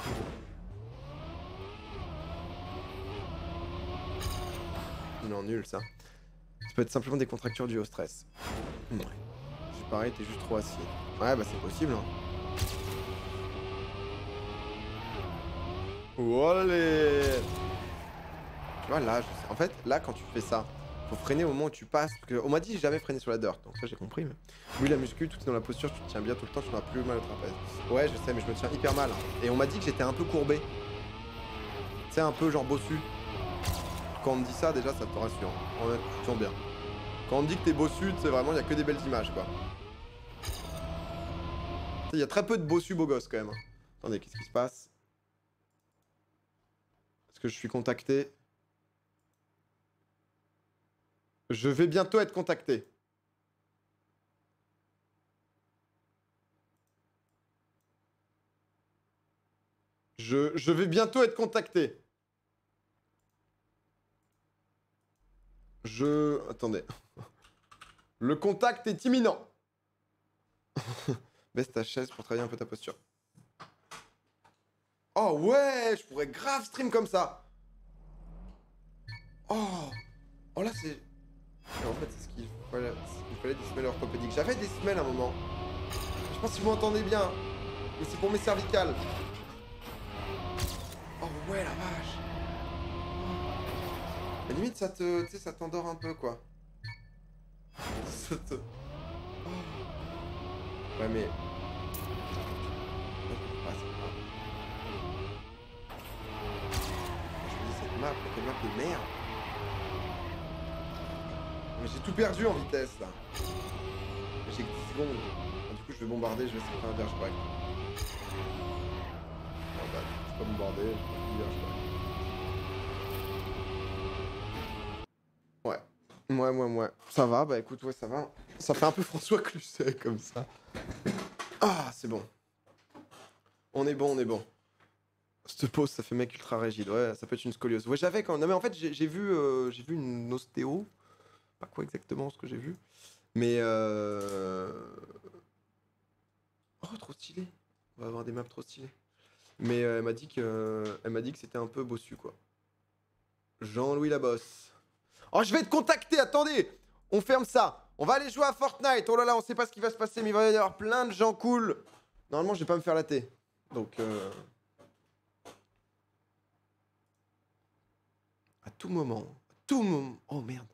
Non, nul ça. Ça peut être simplement des contractures dues au stress. Ouais. C'est pareil, t'es juste trop assis. Ouais, bah c'est possible. Hein. Allez. Tu vois, là, je sais. En fait, là, quand tu fais ça, faut freiner au moment où tu passes. Parce que, on m'a dit jamais freiner sur la dirt, donc ça j'ai compris. Mais... Oui, la muscu, tout est dans la posture, tu te tiens bien tout le temps, tu n'auras plus mal au trapèze. Ouais, je sais, mais je me tiens hyper mal. Et on m'a dit que j'étais un peu courbé. Tu sais, un peu genre bossu. Quand on me dit ça, déjà, ça te rassure. En fait, tu te sens bien. Quand on me dit que t'es bossu, c'est vraiment, il n'y a que des belles images, quoi. Il y a très peu de bossu beaux gosses, quand même. Attendez, qu'est-ce qui se passe? Est-ce que je suis contacté? Je vais bientôt être contacté. Je, je vais bientôt être contacté. Je... Attendez. Le contact est imminent. Baisse ta chaise pour travailler un peu ta posture. Oh ouais, je pourrais grave stream comme ça. Oh, oh là c'est... En fait c'est ce qu'il fallait, il fallait des semelles orthopédiques. J'avais des semelles à un moment. Je pense que vous m'entendez bien. Mais c'est pour mes cervicales. Oh ouais la vache. À la limite ça te... Tu sais ça t'endort un peu quoi. Ça te... Oh. Ouais mais... Ah, c'est pas... Je me dis cette map, quelle map de merde. Mais j'ai tout perdu en vitesse là. J'ai que dix secondes. Du coup je vais bombarder, je vais essayer de faire un virage break. Oh bah, je vais pas bombarder, je vais faire un virage break. Ouais. Ouais, ouais, ouais. Ça va, bah écoute, ouais, ça va. Ça fait un peu François Cluzet comme ça. Ah, c'est bon. On est bon, on est bon. Cette pause, ça fait mec ultra rigide. Ouais, ça peut être une scoliose. Ouais, j'avais quand... Non mais en fait, j'ai vu, euh, j'ai vu une ostéo. Pas quoi exactement ce que j'ai vu. Mais euh... Oh, trop stylé. On va avoir des maps trop stylées. Mais euh, elle m'a dit que, elle m'a dit que c'était un peu bossu quoi. Jean-Louis Labosse. Oh, je vais te contacter. Attendez, on ferme ça. On va aller jouer à Fortnite. Oh là là, on sait pas ce qui va se passer, mais il va y avoir plein de gens cool. Normalement, je vais pas me faire la thé. Donc, euh... à tout moment, à tout moment. Oh merde.